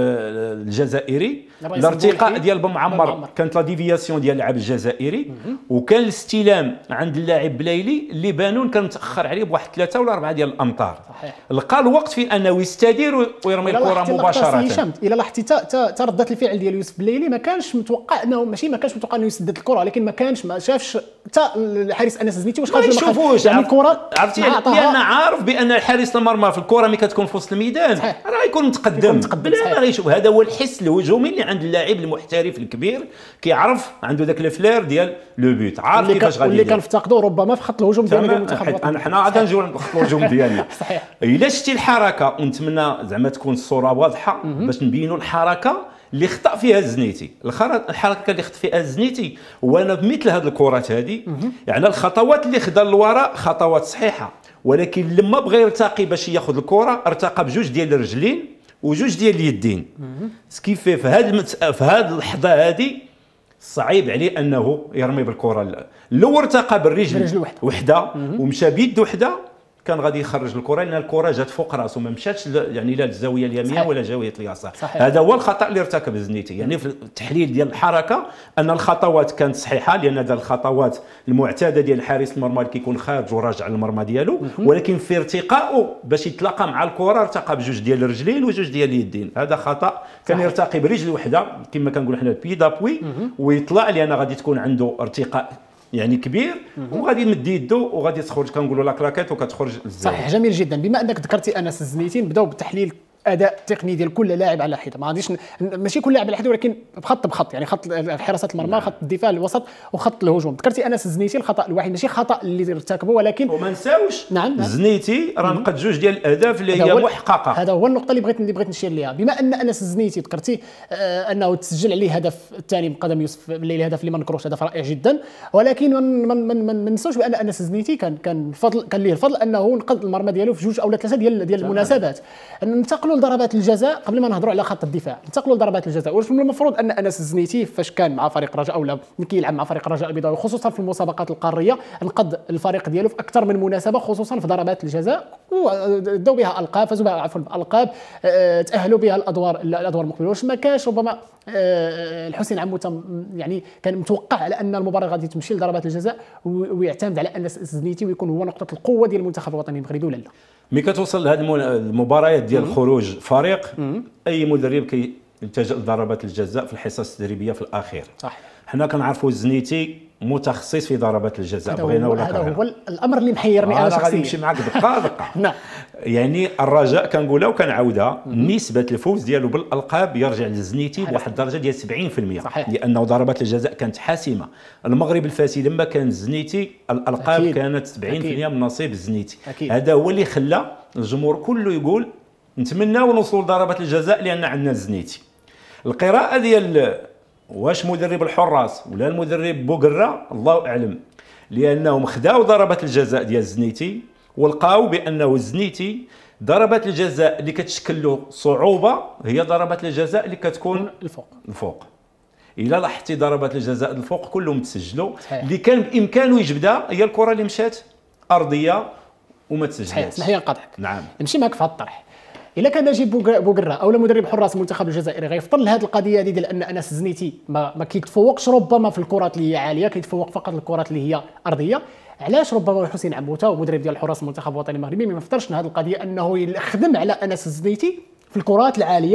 الجزائري، الارتقاء ديال بن معمر كانت لا ديفياسيون ديال اللاعب الجزائري، وكان الاستلام عند اللاعب بلايلي اللي بانون كان متاخر عليه بواحد ثلاثه ولا اربعه ديال الامتار. صحيح. لقى الوقت في انه يستدير ويرمي الكره مباشره. الى لاحظتي تا رده الفعل ديال يوسف بلايلي ما كانش متوقع انه ماشي ما كانش متوقع انه يسدد الكره، لكن ما كانش ما شافش حتى الحارس انس الزنيتي واش خرج ما يشوفوش يعني الكره. عرفتي لان عارف بان الحارس المرمى في الكره ملي كتكون في وسط الميدان راه يكون متقدم، بلا ما غيشوف. هذا هو الحس الهجومي اللي عند اللاعب المحترف الكبير، كيعرف عنده ذاك الفلير ديال لو بوت، عارف كيفاش غادي اللي كنفتقدوا ربما في خط الهجوم ديال المنتخب الوطني. حنا عاد نجيو لخط الهجوم ديالنا. صحيح. الا شتي الحركه ونتمنى زعما تكون الصوره واضحه باش نبينوا الحركه اللي خطا فيها الزنيتي. الحركه اللي خطا فيها الزنيتي وانا بمثل هذه الكرات هذه يعني الخطوات اللي خدا للوراء خطوات صحيحه، ولكن لما بغى يرتقي باش ياخذ الكره ارتقى بجوج ديال الرجلين وجوج ديال اليدين. سكيفي في هذه في هذه اللحظه هذه صعيب عليه انه يرمي بالكره. لو ارتقى بالرجل وحده ومشى بيد وحده كان غادي يخرج الكره، لان الكره جات فوق راسه ما مشاتش يعني لا للزاويه اليمين ولا زاويه اليسار. هذا هو الخطا اللي ارتكب الزنيتي. يعني في التحليل ديال الحركه ان الخطوات كانت صحيحه، لان هذه الخطوات المعتاده ديال حارس المرمى اللي كيكون خارج وراجع للمرمى ديالو، ولكن في ارتقائه باش يتلاقى مع الكره ارتقى بجوج ديال الرجلين وجوج ديال اليدين. هذا خطا. كان يرتقي برجل وحده كما كنقولوا حنا البي دابوي ويطلع، لان غادي تكون عنده ارتقاء يعني كبير وغادي يمد يدو وغادي تخرج كنقولوا لا كلاكيت وكتخرج للزاويه. صحيح. جميل جدا. بما انك ذكرتي انس الزنيتي نبداو بالتحليل اداء تقني ديال كل لاعب على حده. ما غاديش ماشي كل لاعب على حده، ولكن بخط بخط، يعني خط حراسه المرمى، نعم. خط الدفاع الوسط وخط الهجوم. ذكرتي انس الزنيتي الخطا الوحيد ماشي خطا اللي ارتكبه، ولكن وما نساوش نعم نعم. الزنيتي راه نقد جوج ديال الاهداف اللي هي محققه. هذا هو النقطه اللي بغيت اللي بغيت نشير ليها. بما ان انس الزنيتي ذكرتي آه انه تسجل عليه هدف الثاني بقدم يوسف الليلي، هدف اللي ما نكروش، هدف رائع جدا، ولكن ما من ننساوش بان انس الزنيتي كان كان فضل كان ليه الفضل انه نقذ المرمى ديالو في جوج او ثلاثه ديال ديال المناسبات. ننتقلوا لضربات الجزاء قبل ما نهضروا على خط الدفاع، ننتقلوا لضربات الجزاء. واش من المفروض ان انس الزنيتي فاش كان مع فريق رجاء اولا كيلعب مع فريق رجاء البيضاوي خصوصا في المسابقات القاريه انقذ الفريق ديالو في اكثر من مناسبه خصوصا في ضربات الجزاء، وداو بها القاب، فازوا بها عفوا بالالقاب، أه تاهلوا بها الادوار الادوار المقبله. واش ما كاش ربما أه الحسين عموته يعني كان متوقع على ان المباراه غادي تمشي لضربات الجزاء ويعتمد على انس الزنيتي ويكون هو نقطه القوه ديال المنتخب الوطني المغربي ولا لا؟ ملي كتوصل لهذه المباريات ديال خروج فريق، اي مدرب كيلتجئ لضربات الجزاء في الحصص التدريبيه في الاخير. صح. حنا كنعرفوا الزنيتي متخصص في ضربات الجزاء، بغينا ولا كرهنا. هذا هو الامر اللي محيرني انا شخصيا. غادي نمشي معاك دقه دقه. نعم. يعني الرجاء كنقولها وكنعاودها، نسبه الفوز ديالو بالالقاب يرجع للزنيتي بواحد الدرجه ديال سبعين بالمئة. صحيح. لانه ضربات الجزاء كانت حاسمه. المغرب الفاسي لما كان الزنيتي الالقاب أكيد. كانت سبعين بالمئة من نصيب الزنيتي. أكيد. هذا هو اللي خلى الجمهور كله يقول نتمناو نوصلوا لضربات الجزاء لان عندنا الزنيتي. القراءه ديال واش مدرب الحراس ولا المدرب بوقرة الله اعلم، لانهم خداو ضربات الجزاء ديال الزنيتي ولقاو بانه الزنيتي ضربات الجزاء اللي كتشكل له صعوبه هي ضربات الجزاء اللي كتكون الفوق الفوق. الا لاحظتي ضربات الجزاء الفوق كلهم تسجلوا، اللي كان بامكانه يجبدها هي الكره اللي مشات ارضيه وما تسجلش. صحيح. اسمح لي نقاطعك. نعم. نمشي معك في هذا الطرح. الا كان نجيب بوقرة او مدرب حراس المنتخب الجزائري غيفطن لهذه القضيه هذه ديال ان انس الزنيتي ما, ما كيتفوقش ربما في الكرات اللي هي عاليه، كيتفوق فقط الكرات اللي هي ارضيه، علاش ربما حسين عموته ومدرب ديال الحراس المنتخب الوطني المغربي ما يفطرش لهذه القضيه انه يخدم على انس الزنيتي في الكرات العاليه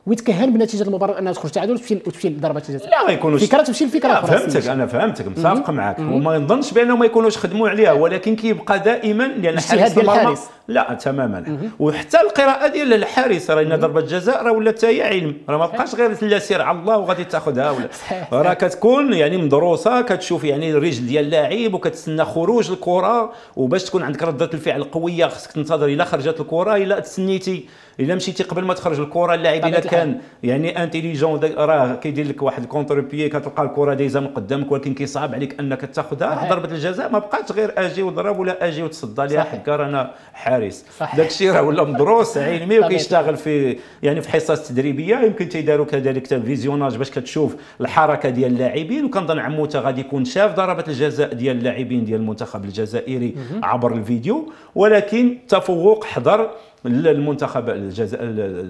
ويتكهن بنتيجه المباراه انها تخرج تعادل وتمشي وتمشي لضربات الجزاء. لا ما يكونوش فكره تمشي لفكره اخرى. فهمتك انا فهمتك متفق معك، وما نظنش بانهم ما يكونوش خدموا عليها، ولكن كيبقى دائما لان حارس المرمى لا تماما. وحتى القراءه ديال الحارس راه ضربه جزاء راه ولا حتى هي علم، راه ما بقاش غير لا سير على الله وغادي تاخذها ولا راه كتكون يعني مدروسه، كتشوف يعني الرجل ديال اللاعب وكتسنى خروج الكره، وباش تكون عندك رده الفعل قويه خصك تنتظر الا خرجت الكره، الا تسنيتي الا مشيتي قبل ما تخرج الكره اللاعب الا كان يعني انتيليجون راه كيدير لك واحد الكونتر بيي كتلقى الكره دايزه من قدامك ولكن كيصعب عليك انك تاخذها. ضربه الجزاء ما بقاتش غير اجي وضرب ولا اجي وتصدى ليها حكا انا حارس، داك الشيء راه ولا مدروس علمي وكيشتغل في يعني في حصص تدريبيه، يمكن تيداروا كذلك فيزيوناج باش كتشوف الحركه ديال اللاعبين، وكنظن عموته غادي يكون شاف ضربه الجزاء ديال اللاعبين ديال المنتخب الجزائري عبر الفيديو، ولكن تفوق حضر المنتخب الجزائري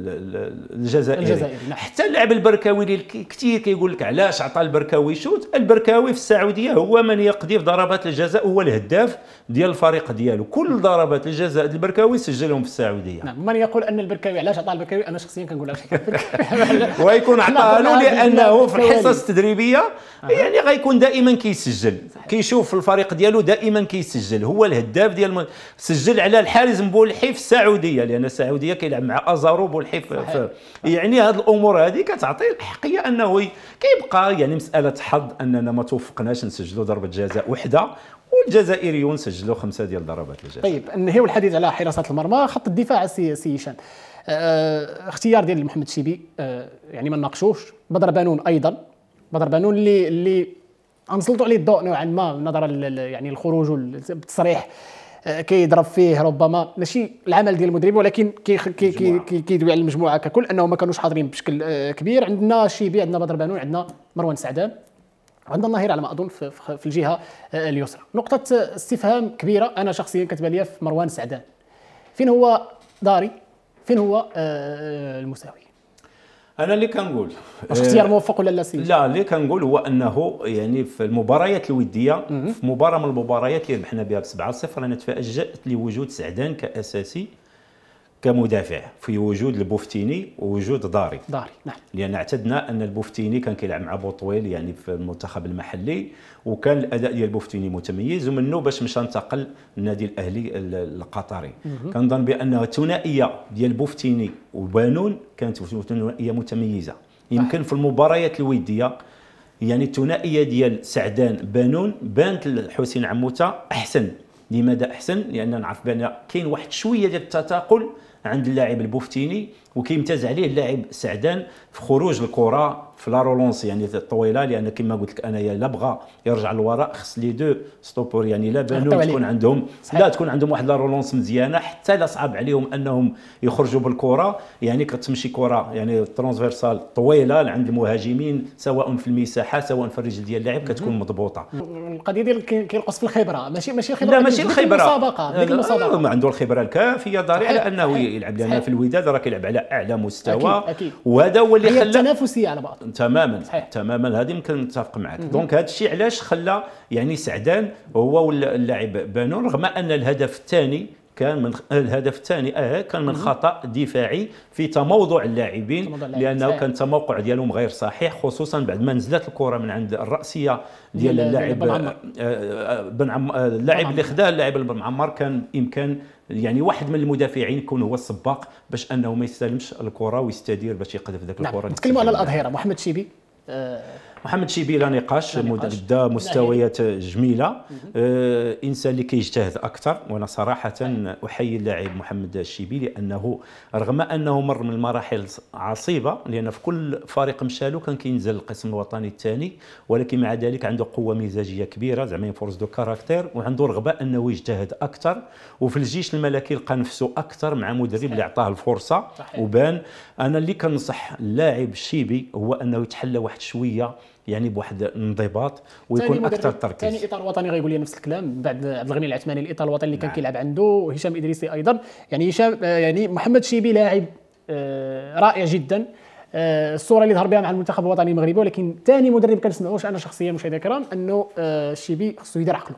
الجزائري. حتى اللاعب البركاوي اللي كثير كيقول لك علاش عطى البركاوي شوت، البركاوي في السعوديه هو من يقضي في ضربات الجزاء، هو الهداف ديال الفريق ديالو، كل ضربات الجزاء البركاوي سجلهم في السعوديه. نعم، من يقول ان البركاوي علاش عطى البركاوي، انا شخصيا كنقول علاش ويكون عطاه له لانه في الحصص التدريبيه يعني غيكون دائما كيسجل، كيشوف في الفريق ديالو دائما كيسجل، هو الهداف ديال سجل على الحارس بولحي في السعوديه، لان السعوديه كيلعب مع ازارو بولحي. يعني هذه الامور هذه كتعطي الحقيه انه كيبقى يعني مساله حظ اننا ما توفقناش نسجلوا ضربه جزاء وحده، والجزائريون سجلوا خمسه ديال ضربات الجزاء. طيب نهيو الحديث على حراسه المرمى. خط الدفاع سي سي هشام، اه اختيار ديال محمد الشيبي اه يعني ما ناقشوش. بدر بانون ايضا، بدر بانون اللي اللي انسلطوا عليه الضوء نوعا ما نظرا يعني الخروج والتصريح كيضرب فيه ربما ماشي العمل ديال المدرب، ولكن كيدوي كي كي كي على المجموعه ككل انه ما كانوش حاضرين بشكل كبير. عندنا الشيبي، عندنا بدر بانون، عندنا مروان سعدان، عندنا النهير على ما اظن في, في الجهه اليسرى. نقطه استفهام كبيره انا شخصيا كتبان لي في مروان سعدان، فين هو داري، فين هو المساوي؟ انا اللي كنقول واش اختيار موفق ولا لا سيدي؟ لا، اللي كنقول هو انه يعني في المباريات الوديه، في مباراه من المباريات اللي ربحنا بها ب سبعة صفر انا تفاجات لوجود سعدان كاساسي كمدافع في وجود البوفتيني ووجود داري. داري نعم، لان اعتدنا ان البوفتيني كان كيلعب مع بوطويل يعني في المنتخب المحلي، وكان الاداء ديال البوفتيني متميز، ومنه باش مشى انتقل للنادي الاهلي القطري. كنظن بان الثنائيه ديال البوفتيني وبانون كانت ثنائيه متميزه. يمكن في المباريات الوديه يعني الثنائيه ديال سعدان بانون بانت الحسين عموته احسن. لماذا احسن؟ لان نعرف بان كاين واحد شويه ديال التثاقل عند اللاعب البوفتيني، وكيمتاز عليه اللاعب سعدان في خروج الكره في لا رولونس يعني الطويله، لان كما قلت لك انايا لا بغى يرجع للوراء خص لي دو ستوبور، يعني لا بانون تكون عندهم لا تكون عندهم واحد لا رولونس مزيانه، حتى لا صعب عليهم انهم يخرجوا بالكره، يعني كتمشي كره يعني ترانسفيرسال طويله عند المهاجمين سواء في المساحه سواء في الرجل ديال اللاعب كتكون مضبوطه. القضيه ديال كينقص في الخبره، ماشي ماشي الخبره، لا ماشي الخبره، المسابقه ديك المسابقه ما عنده الخبره الكافيه داري على انه يلعب لنا في الوداد، راه كيلعب على اعلى مستوى. أكيد أكيد. وهذا هو اللي خلى التنافسيه على بعض تماما. صحيح. تماما، هذه يمكن نتفق معك. دونك هذا الشيء علاش خلى يعني سعدان هو واللاعب بانون، رغم ان الهدف الثاني كان من الهدف الثاني اه كان من خطا دفاعي في تموضع اللاعبين، لانه كان التموقع ديالهم غير صحيح، خصوصا بعد ما نزلت الكره من عند الراسيه ديال اللاعب بن عم اللاعب اللي خداه اللاعب بن معمر. كان امكان يعني واحد من المدافعين يكون هو السباق باش انه ما يستلمش الكره ويستدير باش يقذف ذاك الكره. نعم. نتكلموا على الاظهره. محمد شيبي آه محمد شيبي لا نقاش، دا مستويات جميله، آه انسان اللي كيجتهد اكثر، وانا صراحه احيي اللاعب محمد الشيبي لانه رغم انه مر من المراحل عصيبه، لان في كل فريق مشالو كان كينزل القسم الوطني الثاني، ولكن مع ذلك عنده قوه مزاجيه كبيره، زعما فورس دو كاركتير، وعنده رغبه انه يجتهد اكثر، وفي الجيش الملكي لقى نفسه اكثر مع مدرب اللي عطاه الفرصه. صحيح. وبان انا اللي كنصح اللاعب الشيبي هو انه يتحلى واحد شويه يعني بواحد الانضباط ويكون اكثر تركيز. ثاني اطار وطني غيقول لي نفس الكلام بعد عبد الغني العثماني، الاطار الوطني اللي كان نعم. كيلعب عنده، وهشام ادريسي ايضا. يعني هشام يعني محمد شيبي لاعب رائع جدا، الصوره اللي ظهر بها مع المنتخب الوطني المغربي. ولكن ثاني مدرب كنسمعوش انا شخصيا مشاهدينا الكرام انه الشيبي خصو يدير عقله.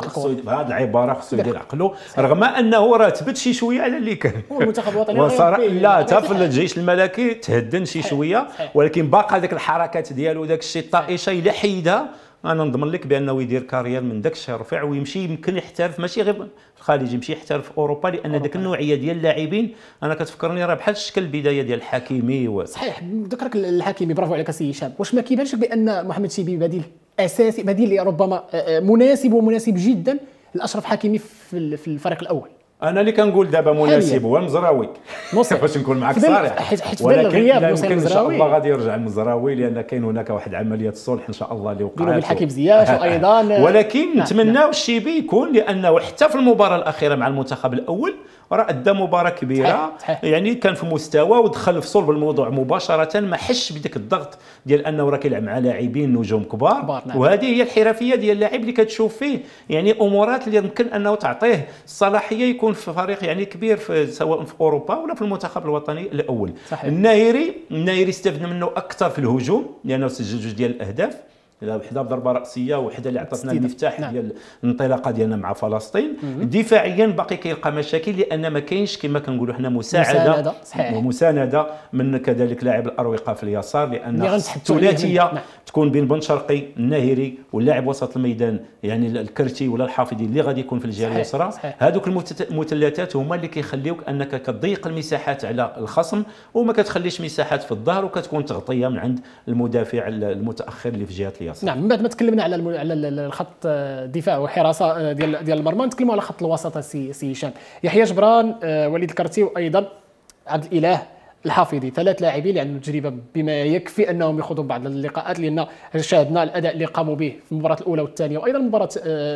هذه العباره خصو يدير عقله رغم انه راه تبت شي شويه على اللي كان. والمنتخب الوطني وصراحه لا حتى في الجيش الملكي تهدن شي شويه، ولكن باقا ذاك الحركات ديالو داك الشيء الطائشه الا حيدها انا نضمن لك بانه يدير كارير من داك الشيء رفيع ويمشي يمكن يحترف ماشي غير في الخارج، يمشي يحترف في اوروبا، لان داك النوعيه ديال اللاعبين انا كتفكرني راه بحال شكل البدايه ديال الحكيمي و... صحيح. ذكرك الحكيمي برافو عليك سي هشام. واش ما كيبانش بان محمد شيبي بديل اساسي، بديل ربما مناسب ومناسب جدا لاشرف حكيمي في الفريق الاول؟ انا اللي كنقول دابا مناسب هو المزراوي باش نكون معك صريح، ولكن لا يمكن ان شاء الله غادي يرجع المزراوي لان كاين هناك واحد عمليه الصلح ان شاء الله اللي وقعت بين الحكيم زياش وايضا ولكن نتمناو الشيبي يكون، لانه حتى في المباراه الاخيره مع المنتخب الاول راه ادى مباراه كبيره صحيح. صحيح. يعني كان في مستوى ودخل في صلب الموضوع مباشره، ما حش بداك الضغط ديال انه راه كيلعب مع لاعبين نجوم كبار, كبار نعم. وهذه هي الحرفيه ديال اللاعب اللي كتشوف فيه يعني امورات اللي يمكن انه تعطيه الصلاحيه يكون في فريق يعني كبير في سواء في اوروبا ولا في المنتخب الوطني الاول صحيح. الناهري الناهري استفدنا منه اكثر في الهجوم لانه سجل جوج ديال الاهداف، وحده بضربه راسيه وحده اللي عطاتنا المفتاح نعم. ديال الانطلاقه ديالنا مع فلسطين. مم. دفاعيا باقي كيلقى مشاكل لان ما كاينش كما كنقولوا حنا مساعده ومسانده من كذلك لاعب الاروقه في اليسار، لان الثلاثيه نعم. تكون بين بن شرقي الناهري واللاعب وسط الميدان يعني الكرتي ولا الحافظي اللي غادي يكون في الجهه اليسرى. هذوك المثلثات هما اللي كيخليوك انك كتضيق المساحات على الخصم وما كتخليش مساحات في الظهر وكتكون تغطيه من عند المدافع المتاخر اللي في جهه اليسار. نعم. من بعد ما تكلمنا على الم... على الخط الدفاع وحراسه ديال ديال المرمى، نتكلموا على خط الوسط سي سي هشام. يحيى جبران، وليد الكرتي، وايضا عبد الاله الحافظي، ثلاث لاعبين اللي عندهم تجربه بما يكفي انهم يخوضوا بعض اللقاءات، لان شاهدنا الاداء اللي قاموا به في المباراه الاولى والثانيه وايضا المباراه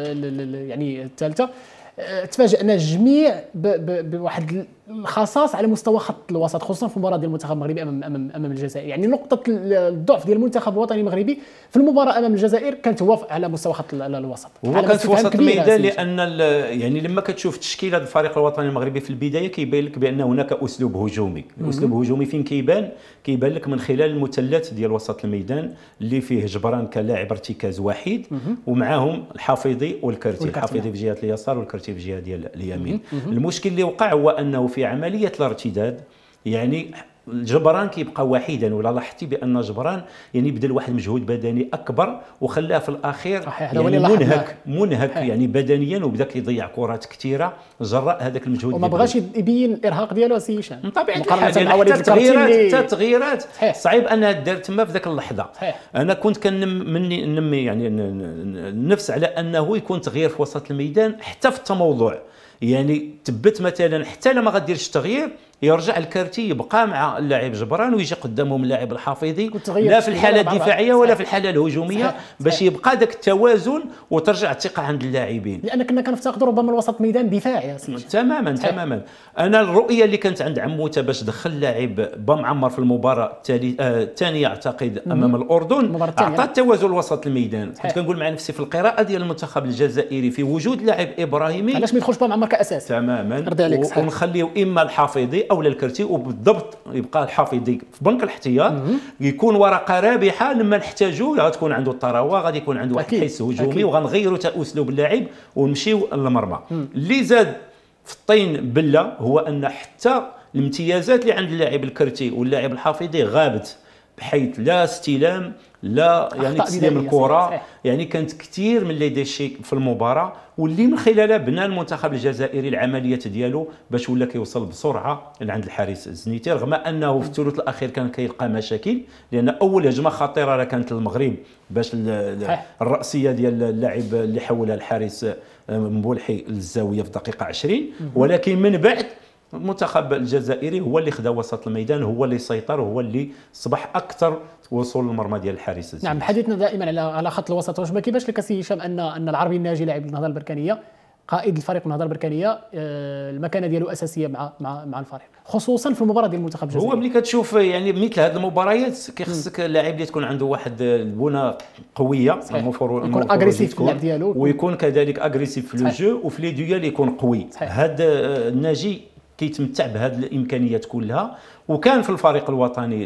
يعني الثالثه. تفاجئنا الجميع بواحد الخصاص على مستوى خط الوسط، خصوصا في المباراه ديال المنتخب المغربي امام امام امام الجزائر. يعني نقطه الضعف ديال المنتخب الوطني المغربي في المباراه امام الجزائر كانت هو على مستوى خط الوسط، هو كانت في وسط الميدان، لان يعني لما كتشوف تشكيله الفريق الوطني المغربي في البدايه كيبان لك بان هناك اسلوب هجومي. الاسلوب الهجومي فين كيبان؟ كيبان لك من خلال المثلث ديال وسط الميدان اللي فيه جبران كلاعب ارتكاز وحيد ومعاهم الحافظي والكرتي، الحافظي في جهه اليسار والكرتي في جهه ديال اليمين. المشكل اللي وقع هو انه في عمليه الارتداد يعني جبران كيبقى وحيدا، ولا لاحظتي بان جبران يعني بذل واحد المجهود بدني اكبر وخلاه في الاخير يعني منهك منهك يعني بدنيا، وبدا كيضيع كرات كثيره جراء هذاك المجهود وما بغاش يبين الارهاق ديالو سي هشام. طبيعي الحال حتى التغييرات حتى التغييرات صعيب انها دار تما في ذاك اللحظه. صحيح. انا كنت كنمني نمي يعني النفس على انه يكون تغيير في وسط الميدان حتى في التموضع، يعني تبت مثلا حتى لما غديرش تغيير يرجع الكارتي يبقى مع اللاعب جبران ويجي قدامهم اللاعب الحافظي، لا في الحاله الدفاعيه ولا في الحاله الهجوميه، باش يبقى ذاك التوازن وترجع الثقه عند اللاعبين، لان كنا كنفتقدوا ربما الوسط ميدان دفاعي يا سيدي. تماما صحيح. تماما. انا الرؤيه اللي كانت عند عموته باش دخل لاعب بمعمر في المباراه الثانيه آه اعتقد امام الاردن اعطى التوازن لوسط الميدان. كنت كنقول مع نفسي في القراءه ديال المنتخب الجزائري في وجود لاعب ابراهيمي علاش ما يدخلش بمعمر كاساسي تماما، ونخليو اما الحافظي او الكرتي، وبالضبط يبقى الحافظي في بنك الاحتياط يكون ورقه رابحه لما نحتاجو، غتكون عنده الطراوه، غادي يكون عنده واحد الحس هجومي، وغنغيروا حتى اسلوب اللاعب ونمشيو للمرمى. اللي زاد في الطين بله هو ان حتى الامتيازات اللي عند اللاعب الكرتي واللاعب الحافظي غابت، بحيث لا استلام لا يعني تسليم الكره، يعني كانت كثير من لي ديشي في المباراه، واللي من خلالها بنى المنتخب الجزائري العمليات ديالو باش ولا كيوصل بسرعه لعند الحارس الزنيتي، رغم انه في الثلث الاخير كان كيلقى مشاكل، لان اول هجمه خطيره راه كانت للمغرب باش الراسيه ديال اللاعب اللي حولها الحارس مبولحي للزاويه في دقيقه عشرين، ولكن من بعد المنتخب الجزائري هو اللي خدا وسط الميدان، هو اللي سيطر، هو اللي صبح اكثر وصول للمرمى ديال الحارس الزنيتي. نعم. حديثنا دائما على على خط الوسط، واش ما كيبانش لك سي هشام ان ان العربي الناجي لاعب النهضه البركانيه قائد الفريق النهضه البركانيه المكانه ديالو اساسيه مع مع مع الفريق، خصوصا في المباراه ديال المنتخب الجزائري. هو ملي كتشوف يعني مثل هذه المباريات كيخصك لاعب اللي تكون عنده واحد البنى قويه، المفروض يكون اغريسيف في اللعب ديالو، ويكون كذلك اغريسيف في لو جو وفي لي ديال يكون قوي. هذا الناجي كيتمتع بهذه الامكانيات كلها، وكان في الفريق الوطني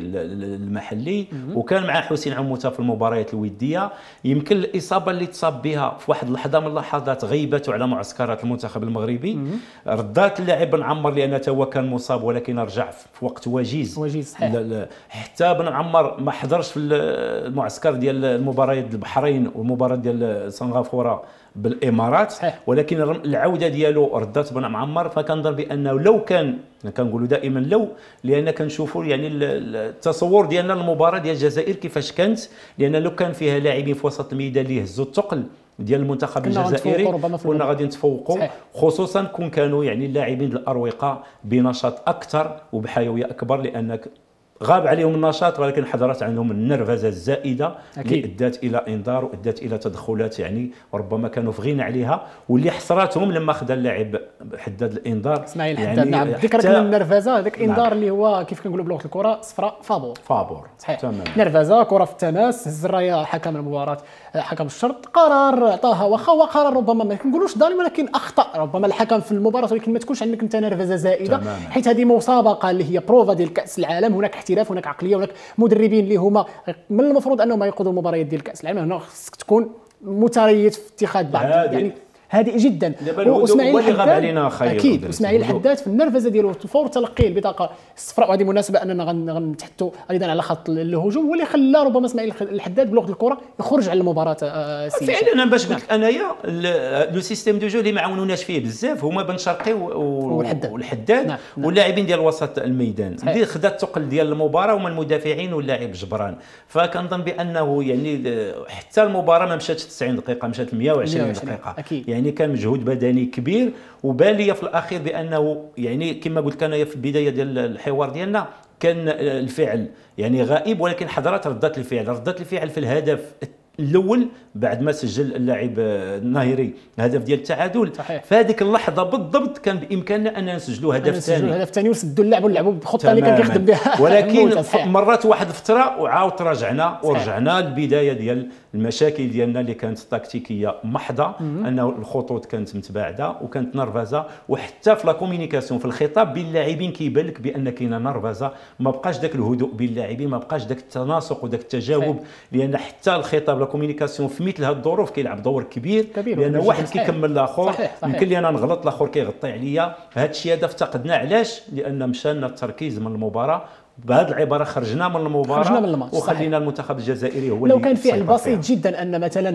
المحلي وكان مع حسين عموته في المباريات الوديه. يمكن الاصابه اللي تصاب بها في واحد اللحظه من اللحظات غيبته على معسكرات المنتخب المغربي ردات اللاعب بن عمر لان هو كان مصاب ولكن رجع في وقت وجيز وجيز صحيح. حتى بن عمر ما حضرش في المعسكر ديال المباريات البحرين والمباراه ديال سنغافوره بالامارات صحيح. ولكن العوده ديالو ردات بن معمر، فكنظن بانه لو كان كنقولوا دائما لو، لان كنشوفوا يعني التصور ديالنا للمباراه ديال الجزائر كيفاش كانت، لان لو كان فيها لاعبين في وسط الميدان اللي هزوا الثقل ديال المنتخب الجزائري كنا غادي نتفوقوا، خصوصا كون كانوا يعني اللاعبين الاروقه بنشاط اكثر وبحيويه اكبر، لانك غاب عليهم النشاط ولكن حضرت عنهم النرفزه الزائده اللي ادت الى انذار وادت الى تدخلات يعني ربما كانوا فغين عليها، واللي حصراتهم لما خدا اللاعب حداد الانذار اسماعيل حداد. يعني نعم ذكرك من النرفزه هذاك الانذار نعم. اللي هو كيف كنقولوا بلغه الكره صفراء فابور فابور صحيح تمام. نرفزه كره في التماس، هز الرايه حكم المباراه حكم الشرط قرار عطاها، واخا هو قرار ربما ما كنقولوش ظالم ولكن اخطا ربما الحكم في المباراه، ولكن ما تكونش عندك انت نرفزه زائده تمام. حيت هذه مسابقه اللي هي بروفا ديال كاس العالم، هناك احتراف هناك عقليه هناك مدربين اللي هما من المفروض انهم يقودوا المباريات ديال كاس العالم، هنا خصك تكون متريث في اتخاذ بعض يعني هادئ جدا. واسماعيل الحداد اكيد اسماعيل الحداد في النرفزه ديالو فور تلقيه البطاقه الصفراء، وهذه مناسبه اننا غنتحدثوا ايضا على خط الهجوم، واللي خلى ربما اسماعيل الحداد بلغه الكره يخرج على المباراه. فعلا انا باش قلت انايا لو سيستيم دو جو اللي ما عاونوناش فيه بزاف هما بن شرقي والحداد, والحداد نعم. نعم. واللاعبين ديال وسط الميدان اللي خدا الثقل ديال المباراه هما المدافعين واللاعب جبران، فكنظن بانه يعني حتى المباراه ما مشاتش تسعين دقيقه، مشات مئة وعشرين دقيقه أكيد. يعني كان مجهود بدني كبير، وبان لي في الاخير بانه يعني كما قلت انا في البدايه ديال الحوار ديالنا كان الفعل يعني غائب، ولكن حضرت ردات الفعل ردات الفعل في الهدف الاول بعد ما سجل اللاعب الناهري الهدف ديال التعادل، في هذيك اللحظه بالضبط كان بامكاننا اننا نسجلوا هدف ثاني هدف ثاني وسدوا اللعب ولعبوا بالخطه اللي كان كيخدم بها ولكن مرات واحد الفتره وعاود تراجعنا ورجعنا للبدايه ديال المشاكل ديالنا اللي كانت تكتيكيه محضه، انه الخطوط كانت متباعده وكانت نرفزه، وحتى في لا كومونيكاسيون في الخطاب بين اللاعبين كيبان لك بان كاينه نرفزه، ما بقاش ذاك الهدوء بين اللاعبين، ما بقاش ذاك التناسق وذاك التجاوب، لان حتى الخطاب لا كومونيكاسيون في مثل هذه الظروف كيلعب دور كبير, كبير لان واحد كيكمل الاخر، يمكن لي انا نغلط الاخر كيغطي عليا، هذا الشيء هذا افتقدناه. علاش؟ لان مشانا التركيز من المباراه، بهذه العباره خرجنا من المباراه خرجنا من الماتش وخلينا المنتخب الجزائري هو لو كان فعل بسيط جدا ان مثلا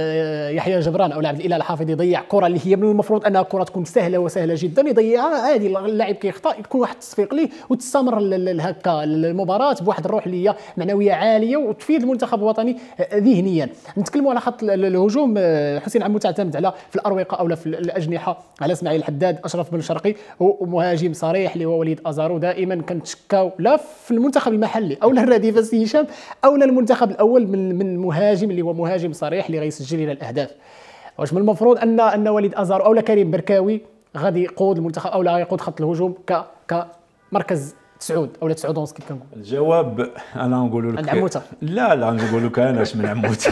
يحيى جبران او لاعب الاله الحافظ يضيع كره اللي هي من المفروض انها كره تكون سهله وسهله جدا يضيعها عادي، اللاعب كيخطا يكون واحد التصفيق ليه وتستمر هكا المباراه بواحد الروح اللي هي معنويه عاليه وتفيد المنتخب الوطني ذهنيا. نتكلموا على خط الهجوم، حسين عمو تعتمد على في الاروقه او في الاجنحه على اسماعيل الحداد، اشرف بن شرقي ومهاجم صريح اللي هو وليد ازارو. دائما كنتشكاو لا في المنتخب المحلي او الرديف السي هشام او المنتخب الاول من من مهاجم اللي هو مهاجم صريح اللي غيسجل لنا الاهداف. واش من المفروض ان ان وليد ازارو او كريم بركاوي غادي يقود المنتخب او لا يقود خط الهجوم ك كمركز تسعود او تسعود ونص كيف كنقول؟ الجواب انا نقول لك عموته لا لا نقول لك انا اش من عموته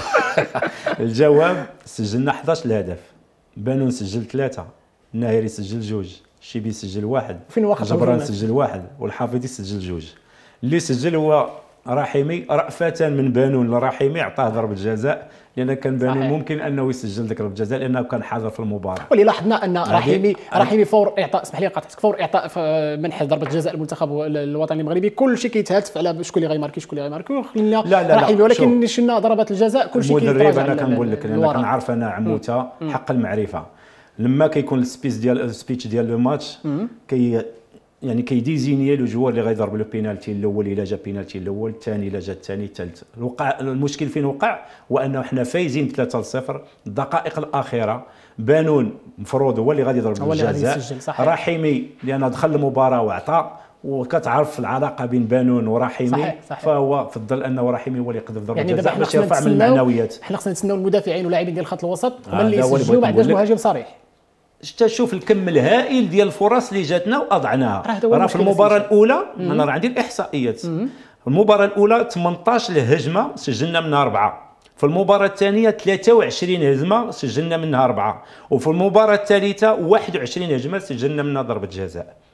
الجواب سجلنا احد عشر الهدف، بانون سجل ثلاثه، الناهري سجل جوج، الشيبي سجل واحد، جبران سجل واحد، والحافظي سجل جوج. اللي سجل هو رحيمي رأفة من بانون لرحيمي، عطاه ضربة جزاء لان كان بانون ممكن انه يسجل ذيك ضربة الجزاء لانه كان حاضر في المباراه. واللي لاحظنا ان رحيمي رحيمي فور اعطاء اسمح لي قاطعتك فور اعطاء منح ضربة جزاء المنتخب الوطني المغربي كل شيء كيتهاتف على شكون اللي غيماركي شكون اللي غيماركي خلينا لا لا رحيمي، ولكن شفنا ضربات الجزاء كل شيء كيتراجع. المدرب انا كنقول لك لان كنعرف انا عموته حق المعرفه، لما كيكون السبيس ديال السبيتش ديال لو ماتش كي يعني كيديزيني لو جوار اللي غيضرب له بينالتي الاول الا جا بينالتي الاول، الثاني الا جا الثاني، الثالث. الوقع المشكل فين وقع هو انه حنا فايزين ثلاثة صفر، الدقائق الاخيره بانون مفروض هو اللي غادي يضرب الجزاء، رحيمي لان دخل المباراه وعطى، وكتعرف العلاقه بين بانون ورحيمي صحيح صحيح. فهو فضل انه رحيمي هو اللي يقذف ضربه يعني الجزاء باش يرفع من المعنويات. حنا خصنا نتسناو المدافعين واللاعبين ديال خط الوسط هما اللي يسجلوا ما عندناش مهاجم صريح. شوف الكم الهائل ديال الفرص اللي جاتنا واضعناها. راه في المباراه الاولى انا راه عندي الاحصائيات، المباراه الاولى ثمنطاش هجمه سجلنا منها اربعه، في المباراه الثانيه ثلاثة وعشرين هجمه سجلنا منها اربعه، وفي المباراه الثالثه واحد وعشرين هجمه سجلنا منها ضربه جزاء.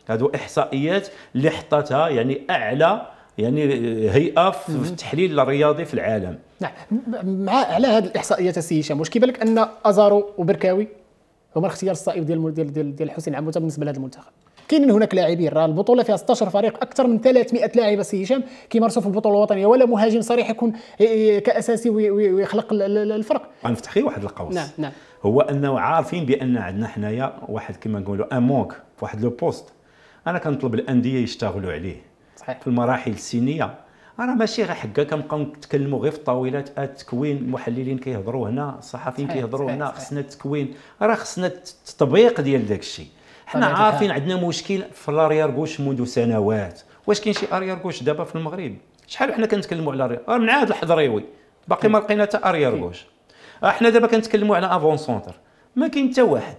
هذو احصائيات اللي حطتها يعني اعلى يعني هيئه في التحليل الرياضي في العالم. نعم. مع على هذه الاحصائيات السي هشام، واش كيبان لك ان ازارو وبركاوي هما الاختيار الصائب ديال ديال ديال, ديال حسين عموته بالنسبه لهذا المنتخب؟ كاينين هناك لاعبين، راه البطوله فيها ستة عشر فريق، اكثر من ثلاثمائة لاعب السي هشام كيمارسوا في البطوله الوطنيه، ولا مهاجم صريح يكون كاساسي ويخلق الفرق. غنفتح غير واحد القوس. نعم نعم. هو انه عارفين بان عندنا حنايا واحد كما نقولوا ان مونك في واحد لو بوست. انا كنطلب الانديه يشتغلوا عليه صحيح. في المراحل السنيه. راه ماشي غير حكا كنبقاو نتكلموا غير في الطاولات التكوين، المحللين كيهضروا هنا، الصحفيين كيهضروا هنا، خصنا التكوين، راه خصنا التطبيق ديال داك الشيء. حنا عارفين عندنا مشكل في الاريار غوش منذ سنوات. واش كاين شي اريار غوش دابا في المغرب؟ شحال حنا كنتكلموا على الاريار من عاد الحضريوي باقي ما لقينا حتى اريار غوش. احنا دابا كنتكلموا على افون سونتر ما كاين حتى واحد.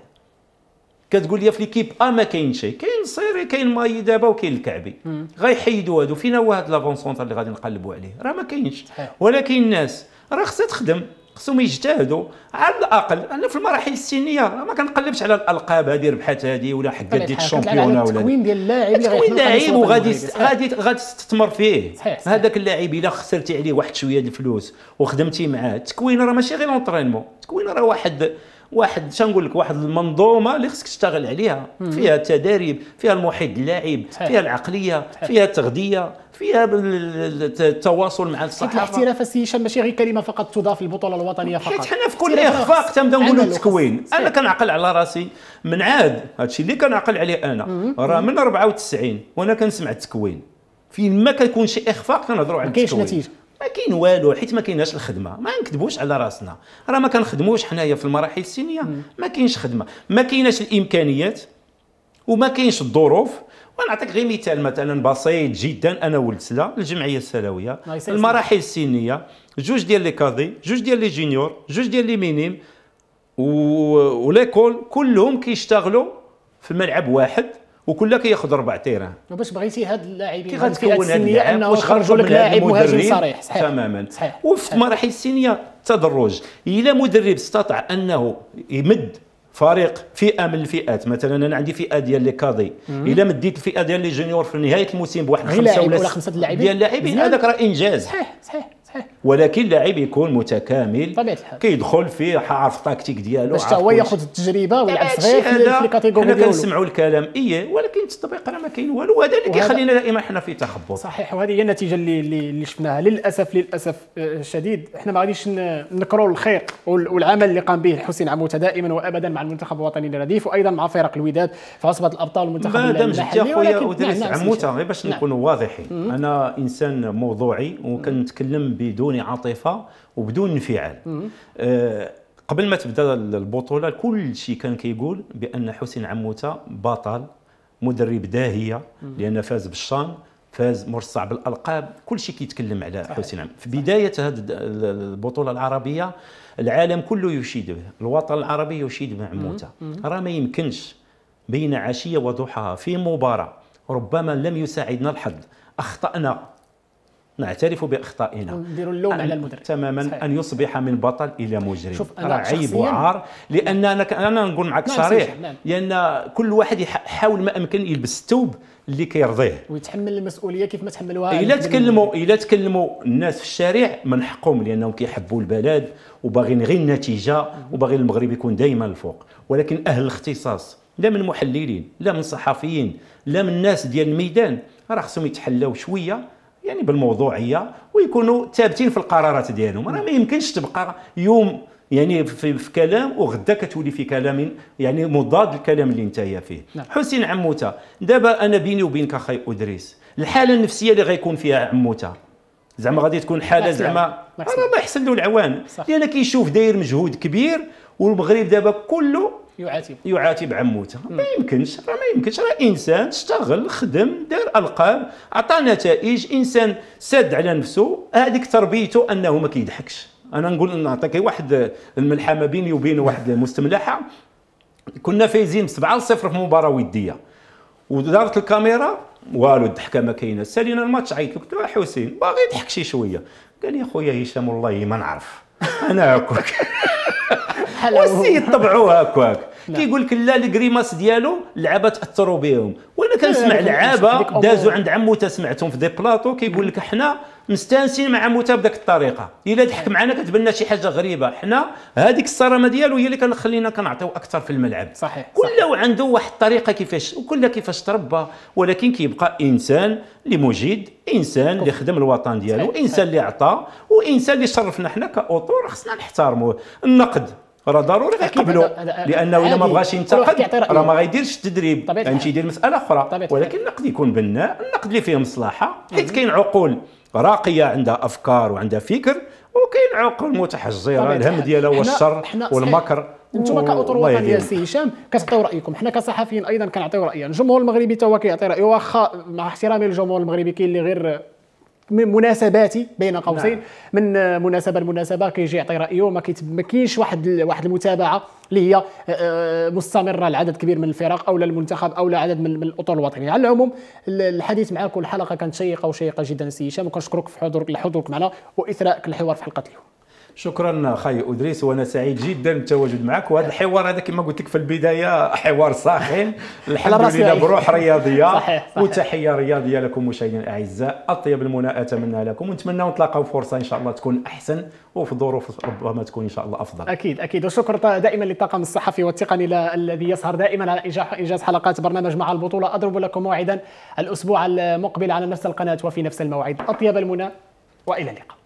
كتقول لي في ليكيب ا ما كاين شيء، كاين صيري كاين ماي دابا وكاين الكعبي، غيحيدوا هادو. فينا هو هاد لافون سونتر اللي غادي نقلبوا عليه؟ راه ما كاينش. ولكن الناس راه خصها تخدم، خصهم يجتهدوا على الاقل. انا في المراحل السنيه ما كنقلبش على الالقاب هذه، ربحات هذه ولا حقات ديال الشامبيونه ولا التكوين ديال اللاعب اللي غيكون لاعب وغادي غادي غادي تستثمر فيه. هذاك اللاعب الا خسرتي عليه واحد شويه ديال الفلوس وخدمتي معاه، التكوين راه ماشي غير لونطرينمون، التكوين راه واحد واحد شنقول لك واحد المنظومه اللي خصك تشتغل عليها، فيها التدريب، فيها المحيط اللاعب، فيها العقليه، فيها التغذيه، فيها التواصل مع الصحافه. الاحتراف السي هشام ماشي غير كلمه فقط تضاف للبطوله الوطنيه فقط. حيت حنا في كل اخفاق تنبداو نقولوا التكوين. انا كنعقل على راسي من عاد هادشي اللي كنعقل عليه انا، راه من أربعة وتسعين وانا كنسمع التكوين. فين ما كيكون شي اخفاق كنهضروا على التكوين. ما كاينش نتيجه، ما كاين والو، حيت ما كايناش الخدمه. ما نكذبوش على راسنا، راه ما كنخدموش حنايا في المراحل السنيه، ما كاينش خدمه، ما كايناش الامكانيات وما كاينش الظروف. ونعطيك غير مثال مثلا بسيط جدا. انا ولد سلا الجمعيه السنويه المراحل السنيه، جوج ديال لي كادي، جوج ديال لي جونيور، جوج ديال لي مينيم وليكول، كلهم كيشتغلوا في ملعب واحد وكلها كياخذ ربع تيران. وباش بغيتي هاد اللاعبين كي غتكون هاد اللاعب واش خرجوا لك لاعب مهاجم صريح؟ صحيح تماما. وفي المراحل السنيه التدرج، الا مدرب استطاع انه يمد فريق فئه من الفئات، مثلا انا عندي فئه ديال لي كادي، الا مديت الفئه ديال لي جونيور في نهايه الموسم بواحد خمسه ولا خمسه اللاعبين ديال اللاعبين، هذاك راه انجاز. صحيح صحيح صحيح. ولكن اللاعب يكون متكامل طبيعه الحال، كيدخل فيه عارف التكتيك ديالو، باش حتى هو ياخذ التجربه ويلعب صغير في الكاتيجوري ديالو. حنا كنسمعوا الكلام ايه، ولكن التطبيق راه ما كاين والو. هذا اللي كيخلينا دائما حنا في تخبط. صحيح. وهذه هي النتيجه اللي اللي شفناها للاسف للاسف الشديد. احنا ما غاديش نكروا الخير والعمل اللي قام به حسين عموته دائما وابدا مع المنتخب الوطني الرديف، وايضا مع فرق الوداد في عصبه الابطال والمنتخب المحلي. ما خويا ادريس عموته غير باش نكونوا واضحين، انا انسان موضوعي وكنتكلم بدون عاطفه وبدون انفعال. أه قبل ما تبدا البطوله كل شيء كان كيقول بان حسين عموته بطل، مدرب داهيه، لان فاز بالشان، فاز مرصع بالالقاب، كل شيء كيتكلم على حسين عموته. في بدايه هذه البطوله العربيه العالم كله يشيد به، الوطن العربي يشيد بعموته. راه ما يمكنش بين عشيه وضحاها في مباراه ربما لم يساعدنا الحظ، اخطانا، نعترف باخطائنا، نديروا اللوم على المدرب تماما. صحيح. ان يصبح من بطل الى مجرم راه عيب وعار. لان انا انا نقول معك صريح، لان كل واحد يحاول ما امكن يلبس الثوب اللي كيرضيه ويتحمل المسؤوليه كيف ما تحملوها. الا تكلموا الا تكلموا الناس في الشارع من حقهم، لانهم كيحبوا البلد وباغيين غير النتيجه وباغيين المغرب يكون دائما الفوق. ولكن اهل الاختصاص، لا من محللين لا من صحفيين لا من الناس ديال الميدان، راه خصهم يتحلاو شويه يعني بالموضوعيه ويكونوا ثابتين في القرارات ديالهم. راه ما يمكنش تبقى يوم يعني في, في كلام وغدا كتولي في كلام يعني مضاد للكلام اللي انت فيه. نعم. حسين عموته دابا انا بيني وبينك اخي ادريس، الحاله النفسيه اللي غيكون فيها عموته زعما غادي تكون حاله زعما الله يحسن له العوان، لان كيشوف داير مجهود كبير والمغرب دابا كله يعاتب يعاتب عموته. ما يمكنش، راه ما يمكنش. راه انسان اشتغل، خدم، دار القاب، عطى نتائج، انسان ساد على نفسه. هذيك تربيته انه ما كيضحكش. انا نقول نعطيك واحد الملحمه بيني وبين واحد المستملحه، كنا فايزين سبعة صفر في مباراه وديه ودارت الكاميرا والو الضحكه ما كاينه، سالينا الماتش عيط قلت له حسين باغي يضحك شي شويه، قال لي خويا هشام والله ما نعرف انا هكاك. والسيد طبعوه هكاك، كيقول لك لا الكريماس ديالو اللعابه تاثروا بهم. وانا كنسمع لعابه دازوا عند عموته سمعتهم في دي بلاطو كيقول لك حنا مستانسين مع عموته بداك الطريقه، الا ضحك معنا كتبان لنا شي حاجه غريبه. حنا هذيك الصرامه ديالو هي اللي كنخلينا كنعطيو اكثر في الملعب. صحيح كل عنده واحد الطريقه كيفاش وكل كيفاش تربى، ولكن كيبقى انسان اللي مجيد، انسان اللي خدم الوطن ديالو، انسان اللي عطى، وانسان اللي شرفنا حنا كاطور خصنا نحترموه. النقد راه ضروري غيقبلوا، لانه الا ما بغاش ينتقد راه ما غيديرش التدريب، غيمشي يدير مساله اخرى. ولكن النقد يكون بناء، النقد اللي فيه مصلحه، حيت كاين عقول راقيه عندها افكار وعندها فكر، وكاين عقول متحجره الهم ديالها هو الشر والمكر. انتم كاطر وطنيه سي هشام كتعطيو رايكم، حنا كصحفيين ايضا كنعطيو راينا. الجمهور المغربي تا هو كيعطي رايه، واخا مع احترامي للجمهور المغربي كاين اللي غير من مناسباتي بين قوسين نعم. من مناسبه لمناسبه كيجي يعطي رايه، ما ما كاينش واحد واحد المتابعه اللي هي مستمره لعدد كبير من الفرق او للمنتخب او لعدد من الاطر الوطنيه. على العموم الحديث معك والحلقه كانت شيقه وشيقه جدا سي هشام، وكنشكرك في حضورك لحضورك معنا واثراء الحوار في حلقه اليوم. شكرا خاي ادريس، وانا سعيد جدا بالتواجد معك. وهذا الحوار هذا كما قلت لك في البدايه حوار ساخن الحمد لله بروح رياضيه. صحيح صحيح. وتحيه رياضيه لكم مشاهدينا الاعزاء، اطيب المنى اتمنى لكم، ونتمنى نتلاقاو فرصه ان شاء الله تكون احسن وفي ظروف ربما تكون ان شاء الله افضل. اكيد اكيد. وشكر دائما للطاقم الصحفي والتقني الذي يسهر دائما على انجاز حلقات برنامج مع البطوله. اضرب لكم موعدا الاسبوع المقبل على نفس القناه وفي نفس الموعد. اطيب المنى والى اللقاء.